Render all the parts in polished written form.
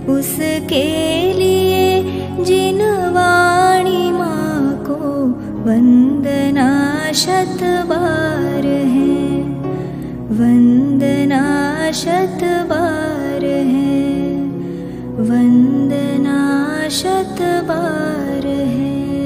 उसके लिए जिन वाणी माँ को वंदना शत बार है, वंदना शत बार है, वंदना शत बार है।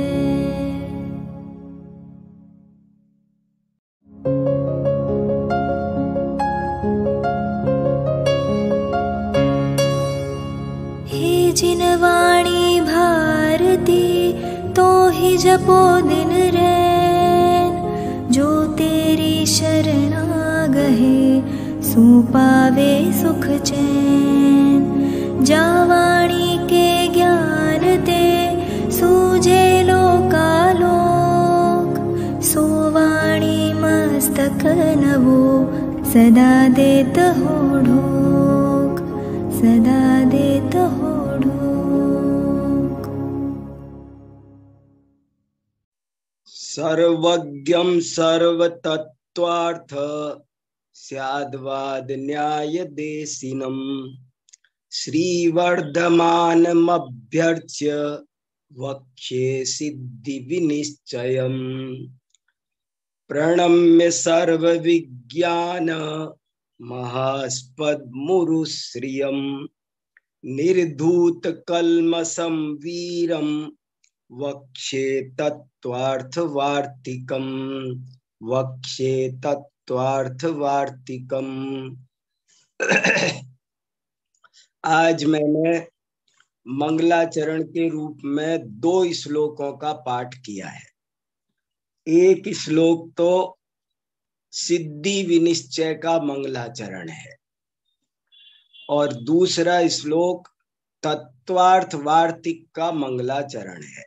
हे जिन वाणी भारती तो ही जपो दिन रैन, जो तेरी शरणा गहे सो पावे सुख चैन। जा वाणी के ज्ञान ते सूझे लोकालोक, सो वाणी मस्तक नवो सदा देत हो ढोक, सदा देत हो ढोक। सर्वज्ञं सर्वतत्त्वार्थ स्याद्वाद न्याय देशिनम्, श्रीवर्धमानमभ्यर्च्य वक्ष्ये सिद्धि विनिश्चयम्। प्रणम्य सर्वविज्ञान महास्पदमुरुश्रियम्, निर्धूत कल्मषं वीरं वक्ष्ये तत्त्वार्थवार्तिकम्, वक्ष्ये तत्त्वार्थवार्तिकम्। आज मैंने मंगलाचरण के रूप में 2 श्लोकों का पाठ किया है। एक श्लोक तो सिद्धि विनिश्चय का मंगलाचरण है और दूसरा श्लोक तत्वार्थ वार्तिक का मंगलाचरण है।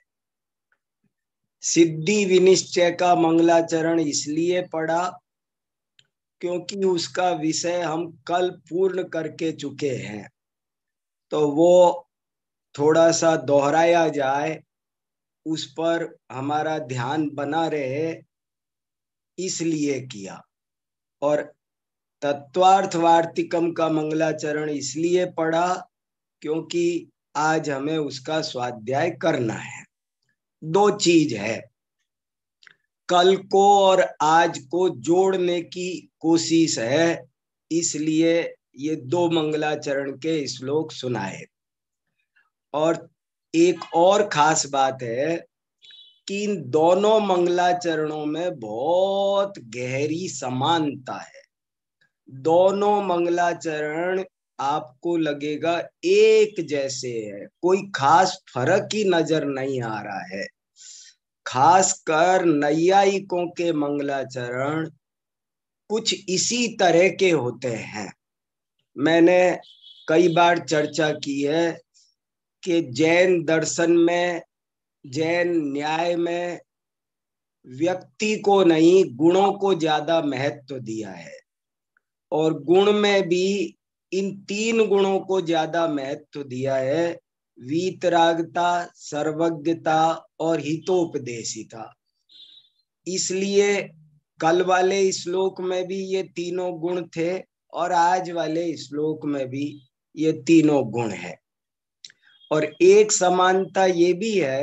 सिद्धि विनिश्चय का मंगलाचरण इसलिए पढ़ा क्योंकि उसका विषय हम कल पूर्ण करके चुके हैं, तो वो थोड़ा सा दोहराया जाए, उस पर हमारा ध्यान बना रहे, इसलिए किया। और तत्वार्थ वार्तिकम का मंगलाचरण इसलिए पढ़ा क्योंकि आज हमें उसका स्वाध्याय करना है। 2 चीज है, कल को और आज को जोड़ने की कोशिश है, इसलिए ये 2 मंगलाचरण के श्लोक सुनाए। और एक और खास बात है कि इन दोनों मंगलाचरणों में बहुत गहरी समानता है। दोनों मंगलाचरण आपको लगेगा एक जैसे है, कोई खास फर्क ही नजर नहीं आ रहा है। खासकर नैयायिकों के मंगलाचरण कुछ इसी तरह के होते हैं। मैंने कई बार चर्चा की है कि जैन दर्शन में, जैन न्याय में व्यक्ति को नहीं, गुणों को ज्यादा महत्व दिया है, और गुण में भी इन 3 गुणों को ज्यादा महत्व दिया है, वीतरागता, सर्वज्ञता और हितोपदेशिता। इसलिए कल वाले श्लोक में भी ये तीनों गुण थे और आज वाले श्लोक में भी ये तीनों गुण है। और एक समानता ये भी है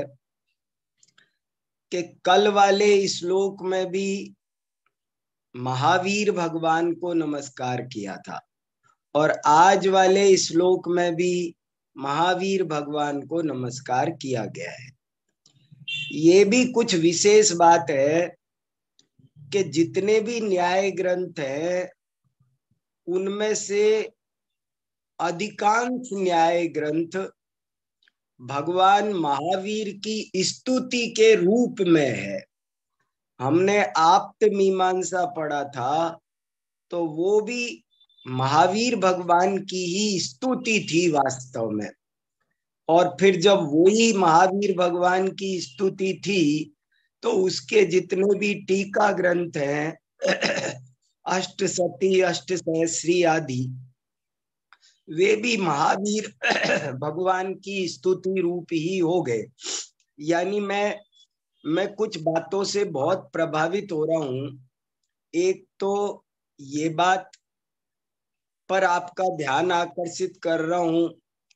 कि कल वाले श्लोक में भी महावीर भगवान को नमस्कार किया था और आज वाले श्लोक में भी महावीर भगवान को नमस्कार किया गया है। ये भी कुछ विशेष बात है कि जितने भी न्याय ग्रंथ हैं उनमें से अधिकांश न्याय ग्रंथ भगवान महावीर की स्तुति के रूप में है। हमने आप्त मीमांसा पढ़ा था तो वो भी महावीर भगवान की ही स्तुति थी वास्तव में। और फिर जब वही महावीर भगवान की स्तुति थी तो उसके जितने भी टीका ग्रंथ हैं अष्टसती, अष्टसहस्री आदि, वे भी महावीर भगवान की स्तुति रूप ही हो गए। यानी मैं कुछ बातों से बहुत प्रभावित हो रहा हूं। एक तो ये बात पर आपका ध्यान आकर्षित कर रहा हूं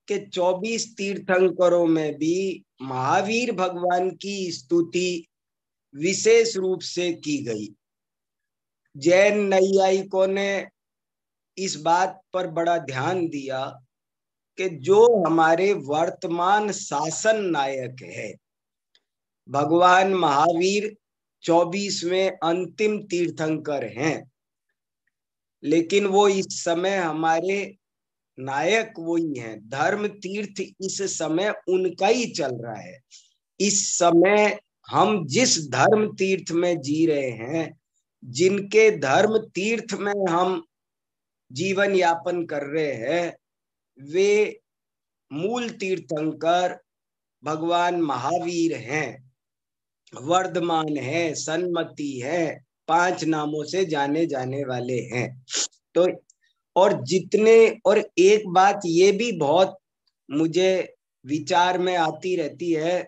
कि 24 तीर्थंकरों में भी महावीर भगवान की स्तुति विशेष रूप से की गई। जैन नैयायिकों ने इस बात पर बड़ा ध्यान दिया कि जो हमारे वर्तमान शासन नायक है भगवान महावीर 24वें अंतिम तीर्थंकर हैं, लेकिन वो इस समय हमारे नायक वही हैं। धर्म तीर्थ इस समय उनका ही चल रहा है। इस समय हम जिस धर्म तीर्थ में जी रहे हैं, जिनके धर्म तीर्थ में हम जीवन यापन कर रहे हैं, वे मूल तीर्थंकर भगवान महावीर हैं, वर्धमान है, सन्मति है, 5 नामों से जाने जाने वाले हैं। तो और एक बात ये भी बहुत मुझे विचार में आती रहती है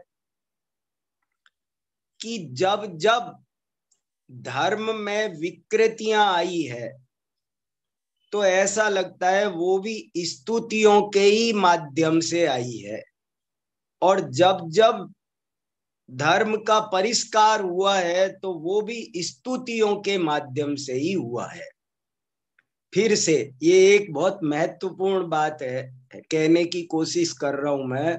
कि जब जब धर्म में विकृतियां आई है तो ऐसा लगता है वो भी स्तुतियों के ही माध्यम से आई है, और जब जब धर्म का परिष्कार हुआ है तो वो भी स्तुतियों के माध्यम से ही हुआ है। फिर से ये एक बहुत महत्वपूर्ण बात है, कहने की कोशिश कर रहा हूं मैं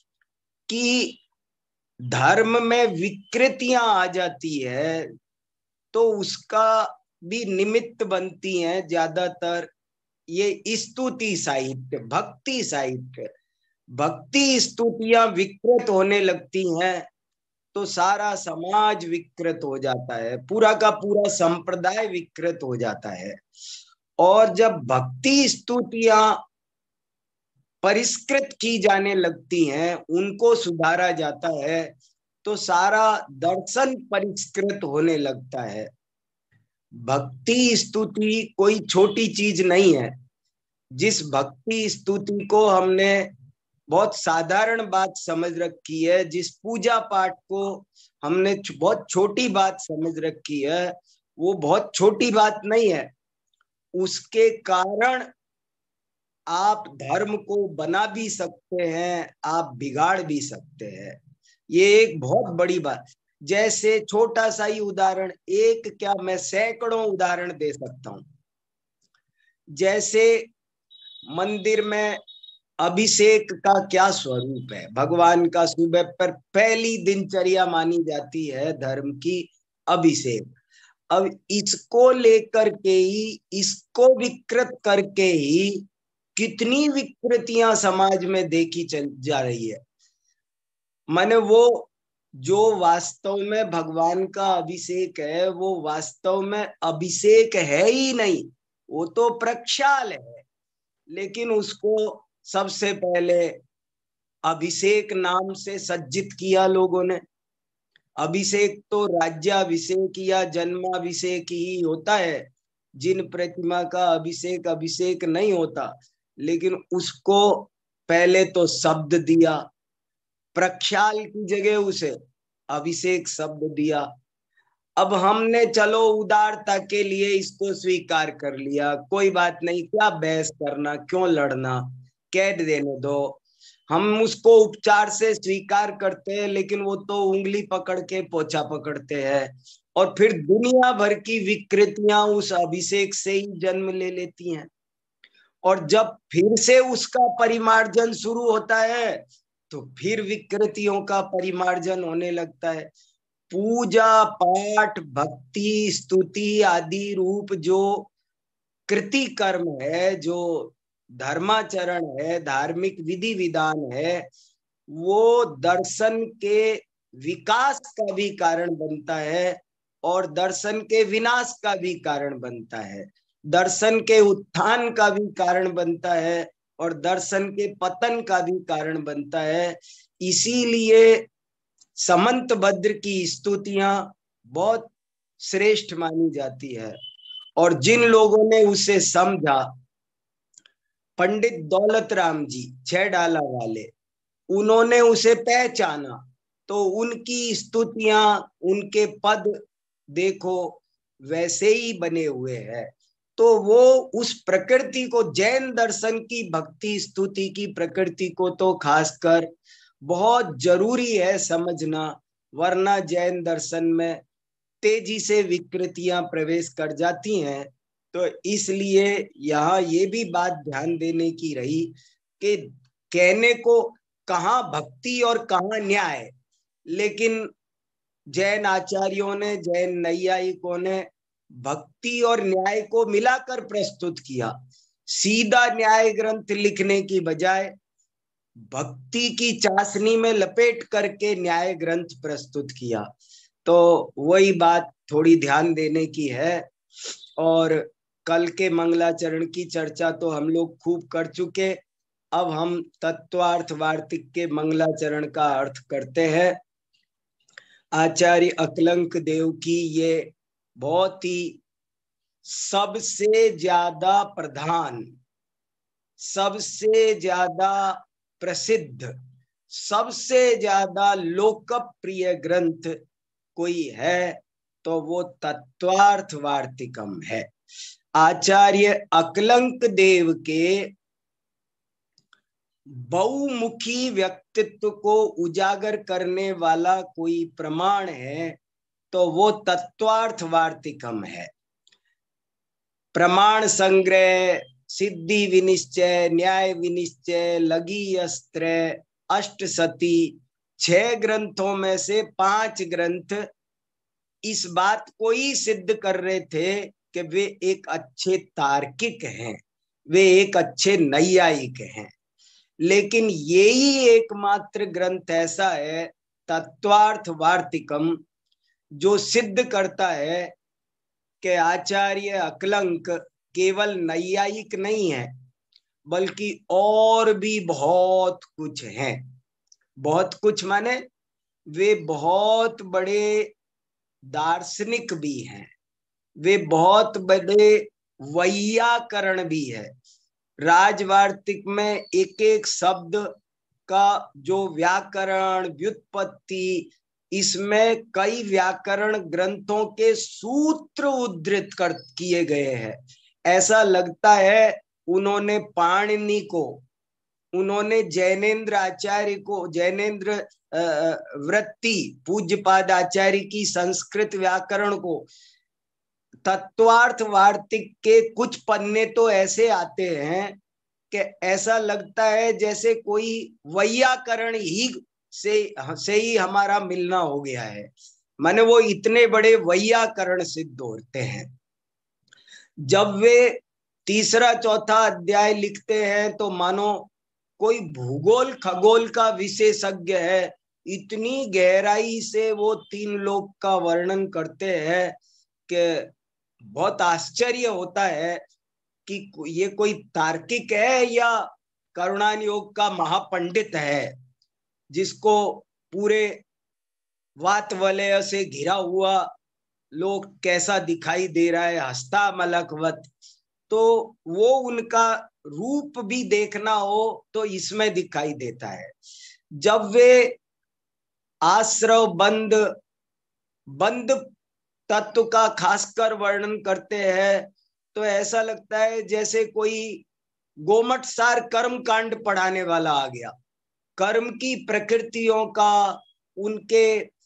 कि धर्म में विकृतियां आ जाती है तो उसका भी निमित्त बनती हैं ज्यादातर ये स्तुति साहित्य, भक्ति साहित्य। भक्ति स्तुतियां विकृत होने लगती हैं तो सारा समाज विकृत हो जाता है, पूरा का पूरा संप्रदाय विकृत हो जाता है। और जब भक्ति स्तुतियां परिष्कृत की जाने लगती हैं, उनको सुधारा जाता है, तो सारा दर्शन परिष्कृत होने लगता है। भक्ति स्तुति कोई छोटी चीज नहीं है। जिस भक्ति स्तुति को हमने बहुत साधारण बात समझ रखी है, जिस पूजा पाठ को हमने बहुत छोटी बात समझ रखी है, वो बहुत छोटी बात नहीं है। उसके कारण आप धर्म को बना भी सकते हैं, आप बिगाड़ भी सकते हैं। ये एक बहुत बड़ी बात। जैसे छोटा सा ही उदाहरण, एक क्या मैं सैकड़ों उदाहरण दे सकता हूं। जैसे मंदिर में अभिषेक का क्या स्वरूप है, भगवान का सुबह पर पहली दिनचर्या मानी जाती है धर्म की अभिषेक। अब इसको लेकर के ही, इसको विकृत करके ही कितनी विकृतियां समाज में देखी चल जा रही है। माने वो जो वास्तव में भगवान का अभिषेक है वो वास्तव में अभिषेक है ही नहीं, वो तो प्रक्षाल है। लेकिन उसको सबसे पहले अभिषेक नाम से सज्जित किया लोगों ने। अभिषेक तो राज्याभिषेक या जन्माभिषेक ही होता है, जिन प्रतिमा का अभिषेक नहीं होता। लेकिन उसको पहले तो शब्द दिया, प्रक्षाल की जगह उसे अभिषेक शब्द दिया। अब हमने चलो उदारता के लिए इसको स्वीकार कर लिया, कोई बात नहीं, क्या बहस करना, क्यों लड़ना, कह देने दो। हम उसको उपचार से स्वीकार करते हैं, लेकिन वो तो उंगली पकड़ के पोछा पकड़ते हैं, और फिर दुनिया भर की विकृतियां उस अभिषेक से ही जन्म ले लेती हैं। और जब फिर से उसका परिमार्जन शुरू होता है तो फिर विकृतियों का परिमार्जन होने लगता है। पूजा पाठ, भक्ति, स्तुति आदि रूप जो कृति कर्म है, जो धर्माचरण है, धार्मिक विधि विधान है, वो दर्शन के विकास का भी कारण बनता है और दर्शन के विनाश का भी कारण बनता है, दर्शन के उत्थान का भी कारण बनता है और दर्शन के पतन का भी कारण बनता है। इसीलिए समंत भद्र की स्तुतियां बहुत श्रेष्ठ मानी जाती है। और जिन लोगों ने उसे समझा, पंडित दौलत राम जी 6 डाला वाले, उन्होंने उसे पहचाना, तो उनकी स्तुतियां, उनके पद देखो वैसे ही बने हुए हैं। तो वो उस प्रकृति को, जैन दर्शन की भक्ति स्तुति की प्रकृति को तो खासकर बहुत जरूरी है समझना, वरना जैन दर्शन में तेजी से विकृतियां प्रवेश कर जाती हैं। तो इसलिए यहाँ ये भी बात ध्यान देने की रही कि कहने को कहाँ भक्ति और कहाँ न्याय, लेकिन जैन आचार्यों ने, जैन नैयायिकों ने भक्ति और न्याय को मिलाकर प्रस्तुत किया। सीधा न्याय ग्रंथ लिखने की बजाय भक्ति की चाशनी में लपेट करके न्याय ग्रंथ प्रस्तुत किया। तो वही बात थोड़ी ध्यान देने की है। और कल के मंगलाचरण की चर्चा तो हम लोग खूब कर चुके। अब हम तत्वार्थ वार्तिक के मंगलाचरण का अर्थ करते हैं। आचार्य अकलंक देव की ये बहुत ही सबसे ज्यादा प्रधान, सबसे ज्यादा प्रसिद्ध, सबसे ज्यादा लोकप्रिय ग्रंथ कोई है तो वो तत्वार्थ वार्तिकम है। आचार्य अकलंक देव के बहुमुखी व्यक्तित्व को उजागर करने वाला कोई प्रमाण है तो वो तत्वार्थ वार्तिकम है। प्रमाण संग्रह, सिद्धि विनिश्चय, न्याय विनिश्चय, लगी अस्त्र, अष्टसती, 6 ग्रंथों में से 5 ग्रंथ इस बात को ही सिद्ध कर रहे थे कि वे एक अच्छे तार्किक हैं, वे एक अच्छे नैयायिक हैं। लेकिन यही एकमात्र ग्रंथ ऐसा है तत्वार्थ वार्तिकम जो सिद्ध करता है कि आचार्य अकलंक केवल नैयायिक नहीं है, बल्कि और भी बहुत कुछ है। बहुत कुछ माने वे बहुत बड़े दार्शनिक भी हैं, वे बहुत बड़े वैयाकरण भी है। राजवार्तिक में एक एक शब्द का जो व्याकरण, व्युत्पत्ति, इसमें कई व्याकरण ग्रंथों के सूत्र उद्धृत कर किए गए हैं। ऐसा लगता है उन्होंने पाणिनि को, उन्होंने जैनेन्द्र आचार्य को, जैनेन्द्र वृत्ति पूज्यपाद आचार्य की संस्कृत व्याकरण को, तत्वार्थ वार्तिक के कुछ पन्ने तो ऐसे आते हैं कि ऐसा लगता है जैसे कोई वैयाकरण ही से ही हमारा मिलना हो गया है। माने वो इतने बड़े वैयाकरण सिद्ध होते हैं। जब वे तीसरा चौथा अध्याय लिखते हैं तो मानो कोई भूगोल खगोल का विशेषज्ञ है, इतनी गहराई से वो 3 लोक का वर्णन करते हैं कि बहुत आश्चर्य होता है कि ये कोई तार्किक है या करुणान योग का महापंडित है जिसको पूरे वात वलय से घिरा हुआ लोक कैसा दिखाई दे रहा है, हस्ता मलकवत। तो वो उनका रूप भी देखना हो तो इसमें दिखाई देता है। जब वे आश्रव बंद बंद तत्व का खासकर वर्णन करते हैं तो ऐसा लगता है जैसे कोई गोमट सार कर्म कांड पढ़ाने वाला आ गया। कर्म की प्रकृतियों का, उनके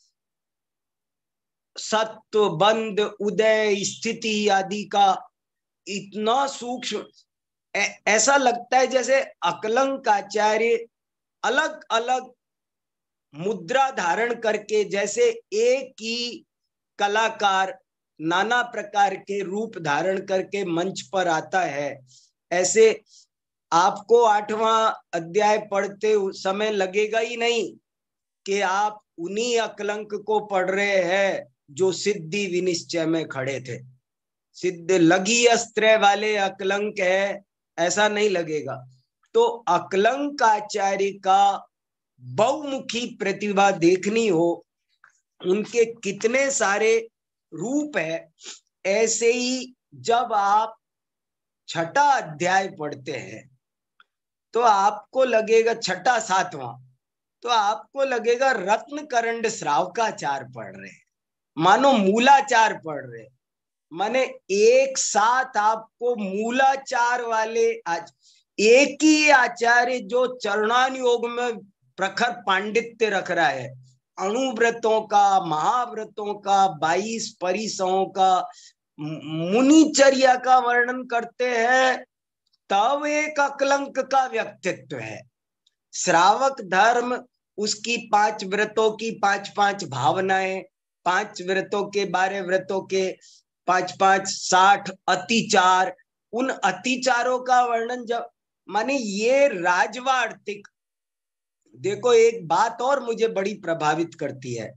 सत्व, बंध, उदय, स्थिति आदि का इतना सूक्ष्म, ऐसा लगता है जैसे अकलंक आचार्य अलग अलग मुद्रा धारण करके, जैसे एक ही कलाकार नाना प्रकार के रूप धारण करके मंच पर आता है, ऐसे आपको 8वां अध्याय पढ़ते समय लगेगा ही नहीं कि आप उन्हीं अकलंक को पढ़ रहे हैं जो सिद्धि विनिश्चय में खड़े थे। सिद्ध लगी अस्त्र वाले अकलंक है, ऐसा नहीं लगेगा। तो अकलंक आचार्य का बहुमुखी प्रतिभा देखनी हो, उनके कितने सारे रूप है। ऐसे ही जब आप 6ठा अध्याय पढ़ते हैं तो आपको लगेगा, 6ठा 7वां, तो आपको लगेगा रत्न करंड श्रावकाचार पढ़ रहे हैं, मानो मूलाचार पढ़ रहे हैं। माने एक साथ आपको मूलाचार वाले एक ही आचार्य जो चरणान योग में प्रखर पांडित्य रख रहा है, अणुव्रतों का, महाव्रतों का, 22 परिसों का, मुनिचर्या का वर्णन करते हैं, तब एक अकलंक का व्यक्तित्व है। श्रावक धर्म, उसकी 5 व्रतों की 5-5 भावनाएं, 5 व्रतों के 12 व्रतों के 5-5 60 अतिचार, उन अतिचारों का वर्णन जब माने ये राजवार्तिक। देखो एक बात और मुझे बड़ी प्रभावित करती है,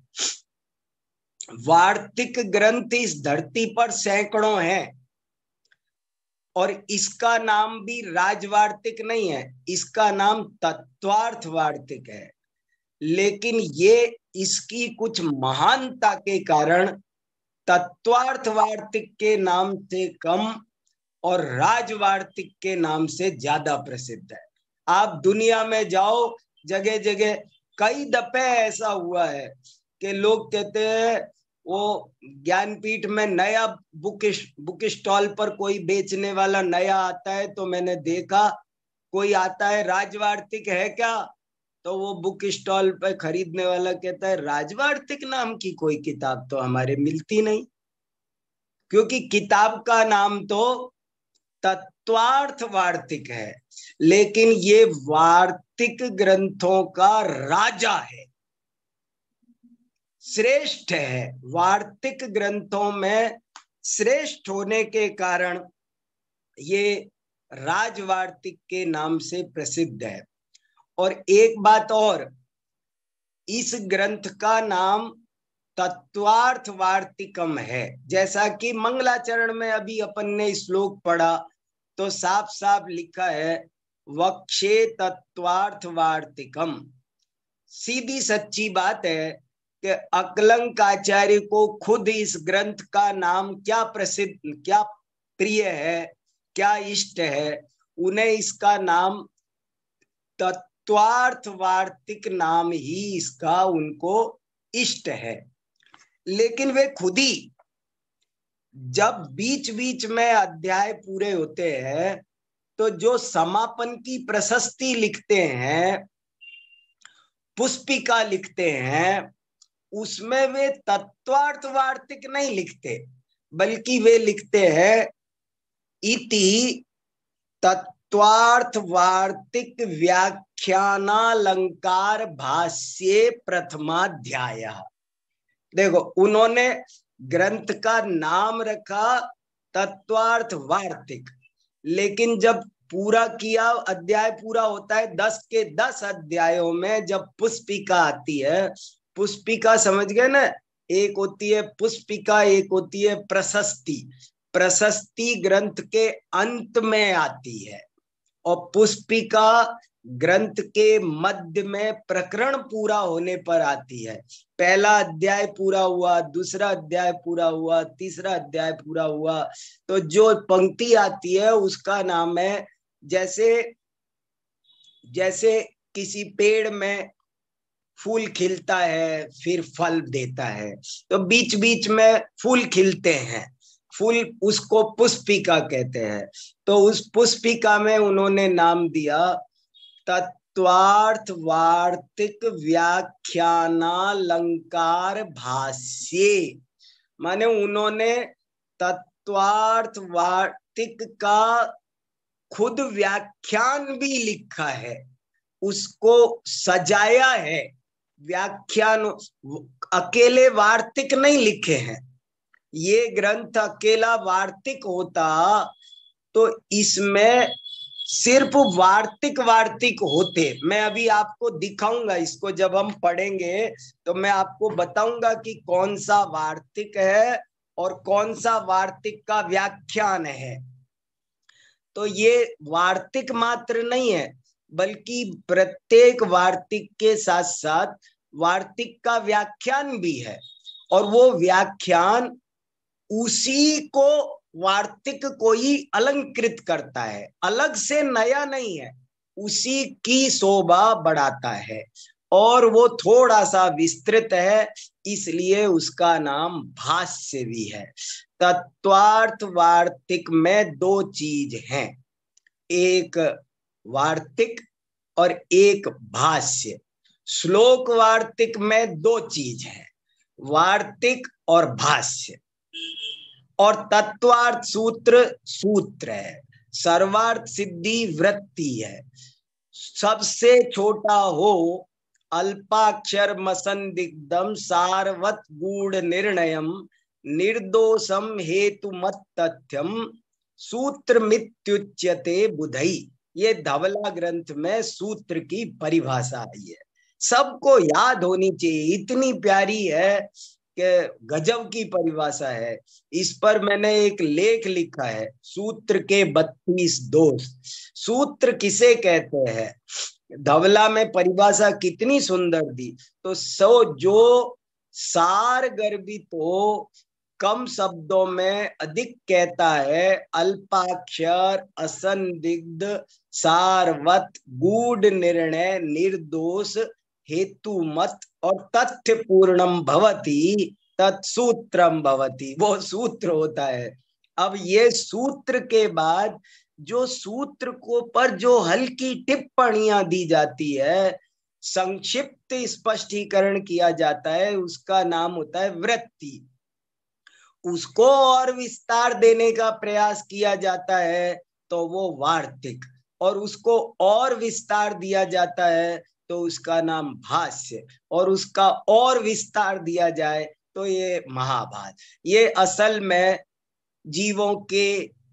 वार्तिक ग्रंथ इस धरती पर सैकड़ों हैं और इसका नाम भी राजवार्तिक नहीं है, इसका नाम तत्वार्थ वार्तिक है। लेकिन ये इसकी कुछ महानता के कारण तत्वार्थ वार्तिक के नाम से कम और राजवार्तिक के नाम से ज्यादा प्रसिद्ध है। आप दुनिया में जाओ, जगह जगह कई दफे ऐसा हुआ है कि लोग कहते हैं वो ज्ञानपीठ में नया बुक स्टॉल पर कोई बेचने वाला नया आता है, तो मैंने देखा कोई आता है, राजवार्तिक है क्या? तो वो बुक स्टॉल पे खरीदने वाला कहता है राजवार्तिक नाम की कोई किताब तो हमारे मिलती नहीं, क्योंकि किताब का नाम तो तत्वार्थ वार्तिक है। लेकिन ये वार्तिक ग्रंथों का राजा है, श्रेष्ठ है, वार्तिक ग्रंथों में श्रेष्ठ होने के कारण ये राजवार्तिक के नाम से प्रसिद्ध है। और एक बात और, इस ग्रंथ का नाम तत्वार्थ वार्तिकम है। जैसा कि मंगलाचरण में अभी अपन ने श्लोक पढ़ा तो साफ साफ लिखा है वक्षे तत्वार्थ वार्तिकम। सीधी सच्ची बात है कि अकलंक आचार्य को खुद इस ग्रंथ का नाम क्या प्रसिद्ध, क्या प्रिय है, क्या इष्ट है, उन्हें इसका नाम तत्वार्थ वार्तिक नाम ही इसका उनको इष्ट है। लेकिन वे खुद ही जब बीच बीच में अध्याय पूरे होते हैं तो जो समापन की प्रशस्ति लिखते हैं, पुष्पिका लिखते हैं, उसमें वे तत्वार्थ वार्तिक नहीं लिखते, बल्कि वे लिखते हैं इति तत्वार्थ वार्तिक व्याख्यानालंकार भाष्ये प्रथमाध्याय। देखो उन्होंने ग्रंथ का नाम रखा तत्वार्थ वार्तिक, लेकिन जब पूरा किया, अध्याय पूरा होता है, 10 के 10 अध्यायों में जब पुष्पिका आती है, पुष्पिका समझ गए ना, एक होती है पुष्पिका, एक होती है प्रशस्ति। प्रशस्ति ग्रंथ के अंत में आती है और पुष्पिका ग्रंथ के मध्य में प्रकरण पूरा होने पर आती है। पहला अध्याय पूरा हुआ, दूसरा अध्याय पूरा हुआ, तीसरा अध्याय पूरा हुआ, तो जो पंक्ति आती है उसका नाम है, जैसे किसी पेड़ में फूल खिलता है फिर फल देता है, तो बीच बीच में फूल खिलते हैं, फूल, उसको पुष्पिका कहते हैं। तो उस पुष्पिका में उन्होंने नाम दिया तत्वार्थ वार्तिक व्याख्यानालंकार भाष्ये। माने उन्होंने तत्वार्थ वार्तिक का खुद व्याख्यान भी लिखा है, उसको सजाया है। व्याख्यान अकेले वार्तिक नहीं लिखे हैं, ये ग्रंथ अकेला वार्तिक होता तो इसमें सिर्फ वार्तिक होते। मैं अभी आपको दिखाऊंगा, इसको जब हम पढ़ेंगे तो मैं आपको बताऊंगा कि कौन सा वार्तिक है और कौन सा वार्तिक का व्याख्यान है। तो ये वार्तिक मात्र नहीं है, बल्कि प्रत्येक वार्तिक के साथ साथ वार्तिक का व्याख्यान भी है, और वो व्याख्यान उसी को वार्तिक को ही अलंकृत करता है, अलग से नया नहीं है, उसी की शोभा बढ़ाता है, और वो थोड़ा सा विस्तृत है, इसलिए उसका नाम भाष्य भी है। तत्वार्थ वार्तिक में दो चीज हैं, एक वार्तिक और एक भाष्य। श्लोक वार्तिक में दो चीज है, वार्तिक और भाष्य। और तत्वार्थ सूत्र सूत्र है, सर्वार्थ सिद्धि वृत्ति है। सबसे छोटा हो अल्पाक्षर मसंदिग्धम सारवत गूढ़ निर्णयम निर्दोषम हेतु मत तथ्यम सूत्र मित्युच्यते बुधई। ये धवला ग्रंथ में सूत्र की परिभाषा आई है, सबको याद होनी चाहिए, इतनी प्यारी है कि गजब की परिभाषा है। इस पर मैंने एक लेख लिखा है, सूत्र के 32 दोष। सूत्र किसे कहते हैं, धवला में परिभाषा कितनी सुंदर दी। तो जो सार गर्भित हो, कम शब्दों में अधिक कहता है, अल्पाक्षर असंदिग्ध सारवत गूढ़ निर्णय निर्दोष हेतु मत और तथ्य पूर्णम भवति तत्सूत्रम भवति, वो सूत्र होता है। अब ये सूत्र के बाद जो सूत्र को पर जो हल्की टिप्पणियां दी जाती है, संक्षिप्त स्पष्टीकरण किया जाता है, उसका नाम होता है वृत्ति। उसको और विस्तार देने का प्रयास किया जाता है तो वो वार्तिक, और उसको और विस्तार दिया जाता है तो उसका नाम भाष्य, और उसका और विस्तार दिया जाए तो ये महाभाष्य। ये असल में जीवों के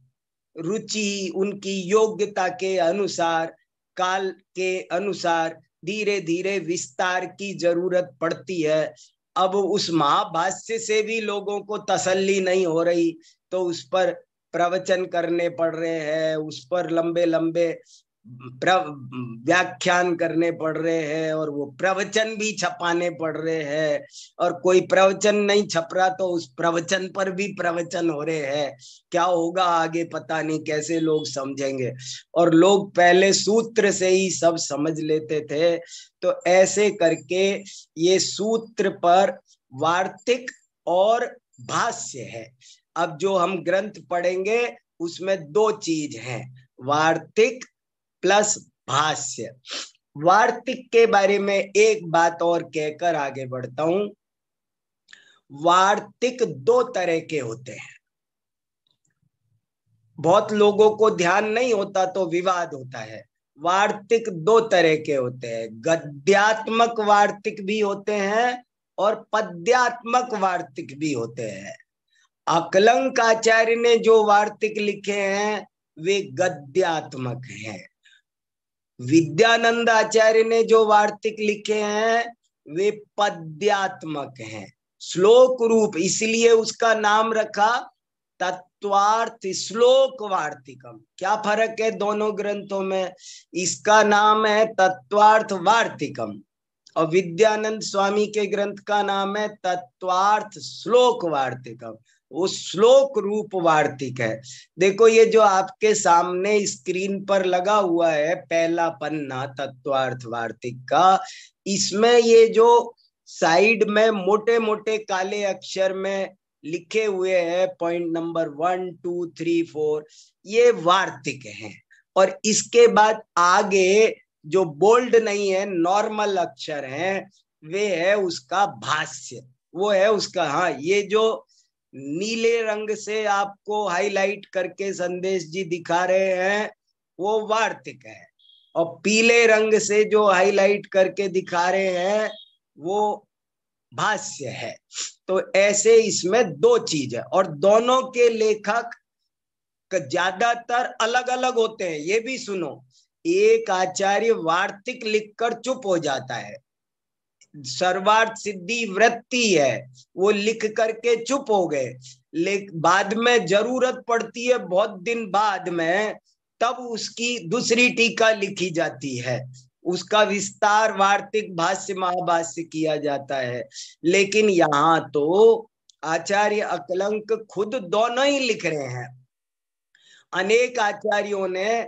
रुचि, उनकी योग्यता के अनुसार, काल के अनुसार धीरे धीरे विस्तार की जरूरत पड़ती है। अब उस महाभाष्य से भी लोगों को तसल्ली नहीं हो रही तो उस पर प्रवचन करने पड़ रहे हैं, उस पर लंबे लंबे व्याख्यान करने पड़ रहे हैं, और वो प्रवचन भी छपाने पड़ रहे हैं, और कोई प्रवचन नहीं छप रहा तो उस प्रवचन पर भी प्रवचन हो रहे हैं। क्या होगा आगे पता नहीं, कैसे लोग समझेंगे। और लोग पहले सूत्र से ही सब समझ लेते थे, तो ऐसे करके ये सूत्र पर वार्तिक और भाष्य है। अब जो हम ग्रंथ पढ़ेंगे उसमें दो चीज हैं, वार्तिक प्लस भाष्य। वार्तिक के बारे में एक बात और कहकर आगे बढ़ता हूं। वार्तिक दो तरह के होते हैं, बहुत लोगों को ध्यान नहीं होता तो विवाद होता है। वार्तिक दो तरह के होते हैं, गद्यात्मक वार्तिक भी होते हैं और पद्यात्मक वार्तिक भी होते हैं। अकलंक आचार्य ने जो वार्तिक लिखे हैं वे गद्यात्मक हैं। विद्यानंद आचार्य ने जो वार्तिक लिखे हैं वे पद्यात्मक हैं, श्लोक रूप, इसलिए उसका नाम रखा तत्वार्थ श्लोक वार्तिकम। क्या फर्क है दोनों ग्रंथों में, इसका नाम है तत्वार्थ वार्तिकम और विद्यानंद स्वामी के ग्रंथ का नाम है तत्वार्थ श्लोक वार्तिकम। वो श्लोक रूप वार्तिक है। देखो ये जो आपके सामने स्क्रीन पर लगा हुआ है पहला पन्ना तत्वार्थ वार्तिक का, इसमें ये जो साइड में मोटे मोटे काले अक्षर में लिखे हुए हैं पॉइंट नंबर 1 2 3 4, ये वार्तिक हैं। और इसके बाद आगे जो बोल्ड नहीं है, नॉर्मल अक्षर हैं, वे है उसका भाष्य, वो है उसका। हाँ, ये जो नीले रंग से आपको हाईलाइट करके संदेश जी दिखा रहे हैं वो वार्तिक है, और पीले रंग से जो हाईलाइट करके दिखा रहे हैं वो भाष्य है। तो ऐसे इसमें दो चीज है, और दोनों के लेखक ज्यादातर अलग अलग होते हैं। ये भी सुनो, एक आचार्य वार्तिक लिखकर चुप हो जाता है, सर्वार्थ सिद्धि वृत्ति है, वो लिख करके चुप हो गए, लेकिन बाद में जरूरत पड़ती है बहुत दिन बाद में, तब उसकी दूसरी टीका लिखी जाती है, उसका विस्तार वार्तिक भाष्य महाभाष्य किया जाता है। लेकिन यहाँ तो आचार्य अकलंक खुद दोनों ही लिख रहे हैं। अनेक आचार्यों ने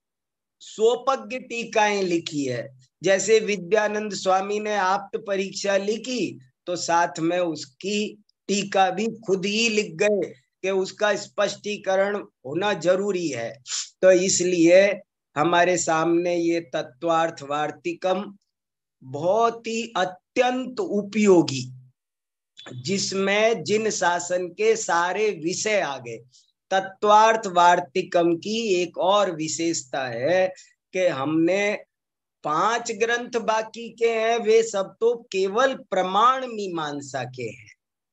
सोपज्ञ टीकाएं लिखी है, जैसे विद्यानंद स्वामी ने आप्त परीक्षा लिखी तो साथ में उसकी टीका भी खुद ही लिख गए। कि उसका स्पष्टीकरण होना जरूरी है। तो इसलिए हमारे सामने ये तत्वार्थ वार्तिकम बहुत ही अत्यंत उपयोगी, जिसमें जिन शासन के सारे विषय आ गए। तत्वार्थ वार्तिकम की एक और विशेषता है कि हमने 5 ग्रंथ बाकी के हैं, वे सब तो केवल प्रमाण मीमांसा के हैं।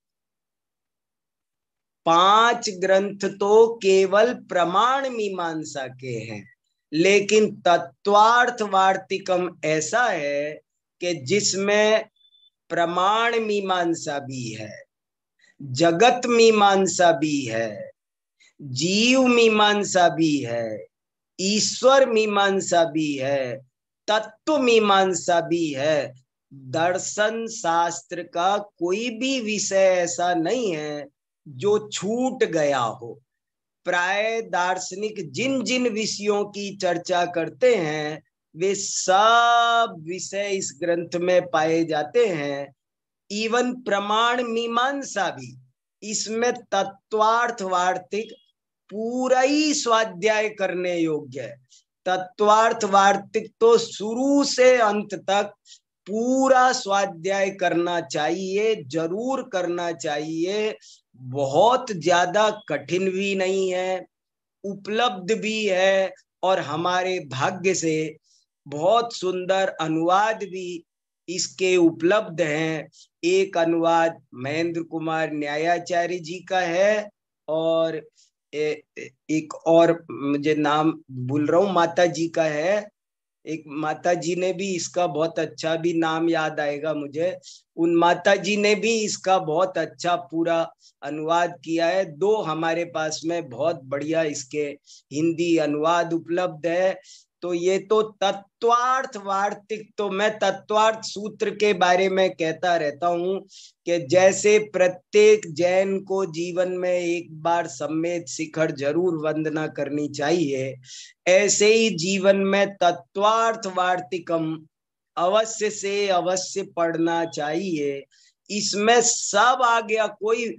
5 ग्रंथ तो केवल प्रमाण मीमांसा के हैं, लेकिन तत्वार्थ वार्तिकम ऐसा है कि जिसमें प्रमाण मीमांसा भी है, जगत मीमांसा भी है, जीव मीमांसा भी है, ईश्वर मीमांसा भी है, तत्व मीमांसा भी है। दर्शन शास्त्र का कोई भी विषय ऐसा नहीं है जो छूट गया हो। प्राय दार्शनिक जिन जिन विषयों की चर्चा करते हैं वे सब विषय इस ग्रंथ में पाए जाते हैं। इवन प्रमाण मीमांसा भी, इसमें तत्वार्थ वार्तिक पूरा ही स्वाध्याय करने योग्य है। तत्वार्थ वार्तिक तो शुरू से अंत तक पूरा स्वाध्याय करना चाहिए, जरूर करना चाहिए। बहुत ज्यादा कठिन भी नहीं है, उपलब्ध भी है, और हमारे भाग्य से बहुत सुंदर अनुवाद भी इसके उपलब्ध हैं। एक अनुवाद महेंद्र कुमार न्यायाचार्य जी का है, और एक और मुझे नाम भूल रहा हूँ, माता जी का है। एक माता जी ने भी इसका बहुत अच्छा, भी नाम याद आएगा मुझे, उन माता जी ने भी इसका बहुत अच्छा पूरा अनुवाद किया है। 2 हमारे पास में बहुत बढ़िया इसके हिंदी अनुवाद उपलब्ध है। तो ये तो तत्वार्थ वार्तिक, तो मैं तत्वार्थ सूत्र के बारे में कहता रहता हूँ कि जैसे प्रत्येक जैन को जीवन में एक बार सम्मेद शिखर जरूर वंदना करनी चाहिए, ऐसे ही जीवन में तत्वार्थ वार्तिकम अवश्य से अवश्य पढ़ना चाहिए। इसमें सब आ गया, कोई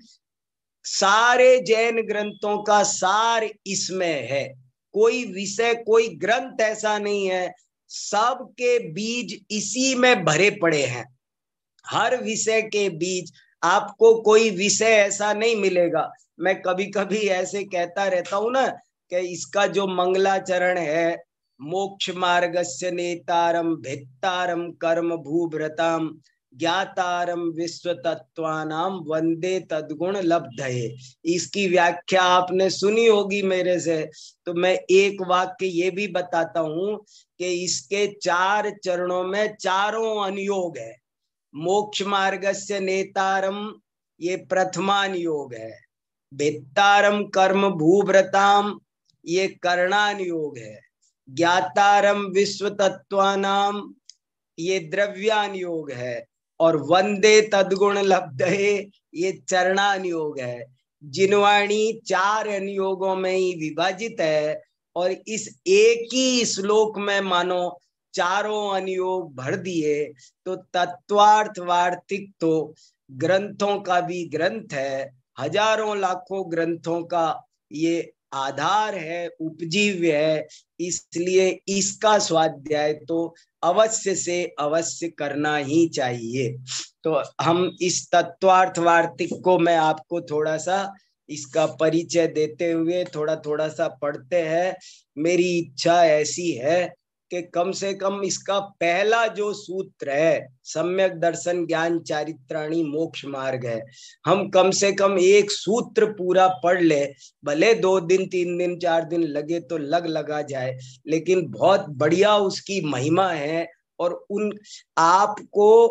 सारे जैन ग्रंथों का सार इसमें है। कोई विषय, कोई ग्रंथ ऐसा नहीं है, सबके बीज इसी में भरे पड़े हैं। हर विषय के बीज, आपको कोई विषय ऐसा नहीं मिलेगा। मैं कभी कभी ऐसे कहता रहता हूं ना कि इसका जो मंगलाचरण है, मोक्ष मार्गस्य नेतारम भित्तारम कर्म भूभृताम ज्ञातारम विश्व तत्वानाम वंदे तद्गुण लब्धये, इसकी व्याख्या आपने सुनी होगी मेरे से। तो मैं एक वाक्य ये भी बताता हूं कि इसके 4 चरणों में चारों अनुयोग है। मोक्ष मार्गस्य नेतारम ये प्रथमान योग है, भित्तारम कर्म भूभृताम ये करणान योग है, ज्ञातारम विश्व तत्वानाम ये द्रव्यान योग है, और वंदे तद्गुण लब्धये ये चरणान योग है। जिनवाणी 4 अनुयोगों में ही विभाजित है, और इस एक ही श्लोक में मानो चारों अनुयोग भर दिए। तो तत्वार्थ वार्तिक तो ग्रंथों का भी ग्रंथ है, हजारों लाखों ग्रंथों का ये आधार है, उपजीव्य है। इसलिए इसका स्वाध्याय तो अवश्य से अवश्य करना ही चाहिए। तो हम इस तत्वार्थ वार्तिक को मैं आपको थोड़ा सा इसका परिचय देते हुए थोड़ा थोड़ा सा पढ़ते हैं। मेरी इच्छा ऐसी है कि कम से कम इसका पहला जो सूत्र है, सम्यक दर्शन ज्ञान चारित्राणी मोक्ष मार्ग है, हम कम से कम एक सूत्र पूरा पढ़ ले। भले 2 दिन 3 दिन 4 दिन लगे तो लगा जाए, लेकिन बहुत बढ़िया उसकी महिमा है। और उन आपको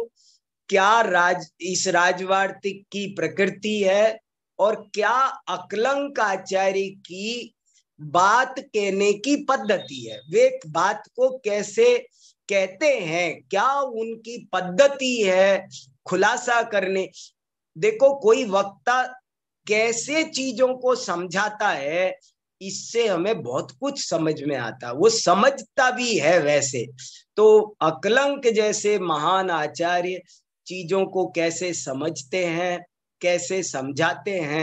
क्या इस राजवार्तिक की प्रकृति है, और क्या अकलंक आचार्य की बात कहने की पद्धति है, वे बात को कैसे कहते हैं, क्या उनकी पद्धति है खुलासा करने। देखो, कोई वक्ता कैसे चीजों को समझाता है, इससे हमें बहुत कुछ समझ में आता, वो समझता भी है वैसे। तो अकलंक जैसे महान आचार्य चीजों को कैसे समझते हैं, कैसे समझाते हैं,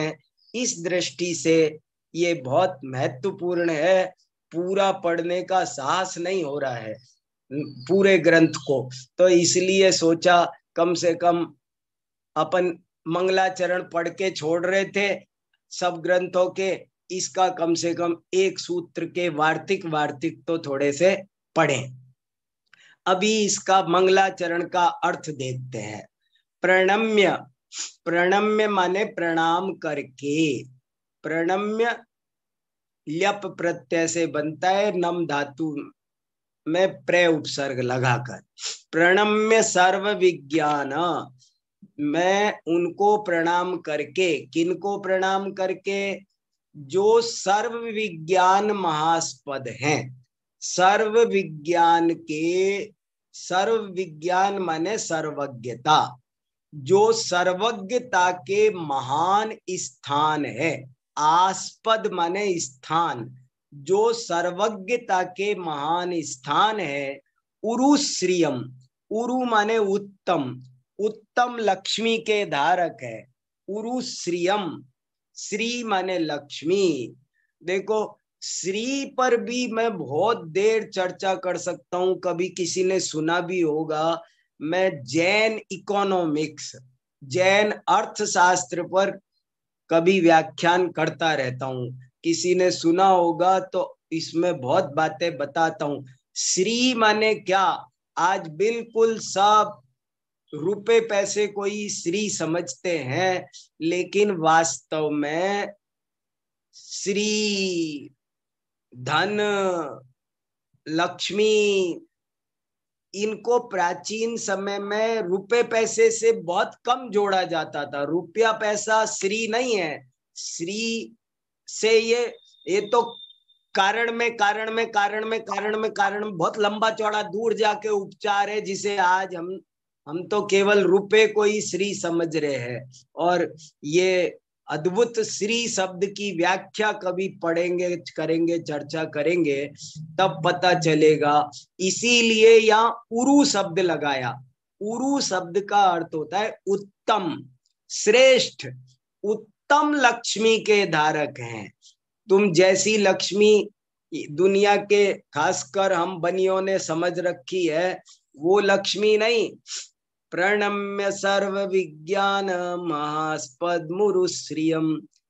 इस दृष्टि से ये बहुत महत्वपूर्ण है। पूरा पढ़ने का साहस नहीं हो रहा है पूरे ग्रंथ को, तो इसलिए सोचा कम से कम अपन मंगलाचरण पढ़ के छोड़ रहे थे सब ग्रंथों के, इसका कम से कम एक सूत्र के वार्तिक तो थोड़े से पढ़ें। अभी इसका मंगलाचरण का अर्थ देखते हैं। प्रणम्य, प्रणम्य माने प्रणाम करके, प्रणम्य ल्यप प्रत्यय से बनता है, नम धातु में प्रे उपसर्ग लगाकर। प्रणम्य सर्व विज्ञान, मैं उनको प्रणाम करके, किनको प्रणाम करके, जो सर्व विज्ञान महास्पद हैं। सर्व विज्ञान के, सर्व विज्ञान माने सर्वज्ञता, जो सर्वज्ञता के महान स्थान है। आस्पद माने स्थान, जो सर्वज्ञता के महान स्थान है। उरुश्रियम, उरु माने उत्तम, उत्तम लक्ष्मी के धारक है। उरुश्रियम, श्री माने लक्ष्मी। देखो श्री पर भी मैं बहुत देर चर्चा कर सकता हूं, कभी किसी ने सुना भी होगा। मैं जैन इकोनॉमिक्स, जैन अर्थशास्त्र पर कभी व्याख्यान करता रहता हूं, किसी ने सुना होगा तो इसमें बहुत बातें बताता हूं। श्री माने क्या, आज बिल्कुल सब रुपए पैसे को ही श्री समझते हैं, लेकिन वास्तव में श्री, धन, लक्ष्मी, इनको प्राचीन समय में रुपए पैसे से बहुत कम जोड़ा जाता था। रुपया पैसा श्री नहीं है। श्री से ये तो कारण में बहुत लंबा चौड़ा दूर जाके उपचार है, जिसे आज हम तो केवल रुपए को ही श्री समझ रहे हैं। और ये अद्भुत श्री शब्द की व्याख्या कभी पढ़ेंगे, करेंगे, चर्चा करेंगे, तब पता चलेगा। इसीलिए यहाँ उरु शब्द लगाया। उरु शब्द का अर्थ होता है उत्तम, श्रेष्ठ, उत्तम लक्ष्मी के धारक हैं। तुम जैसी लक्ष्मी दुनिया के खासकर हम बनियों ने समझ रखी है, वो लक्ष्मी नहीं। प्रणम्य सर्व विज्ञान महास्पद मुरुश्रियम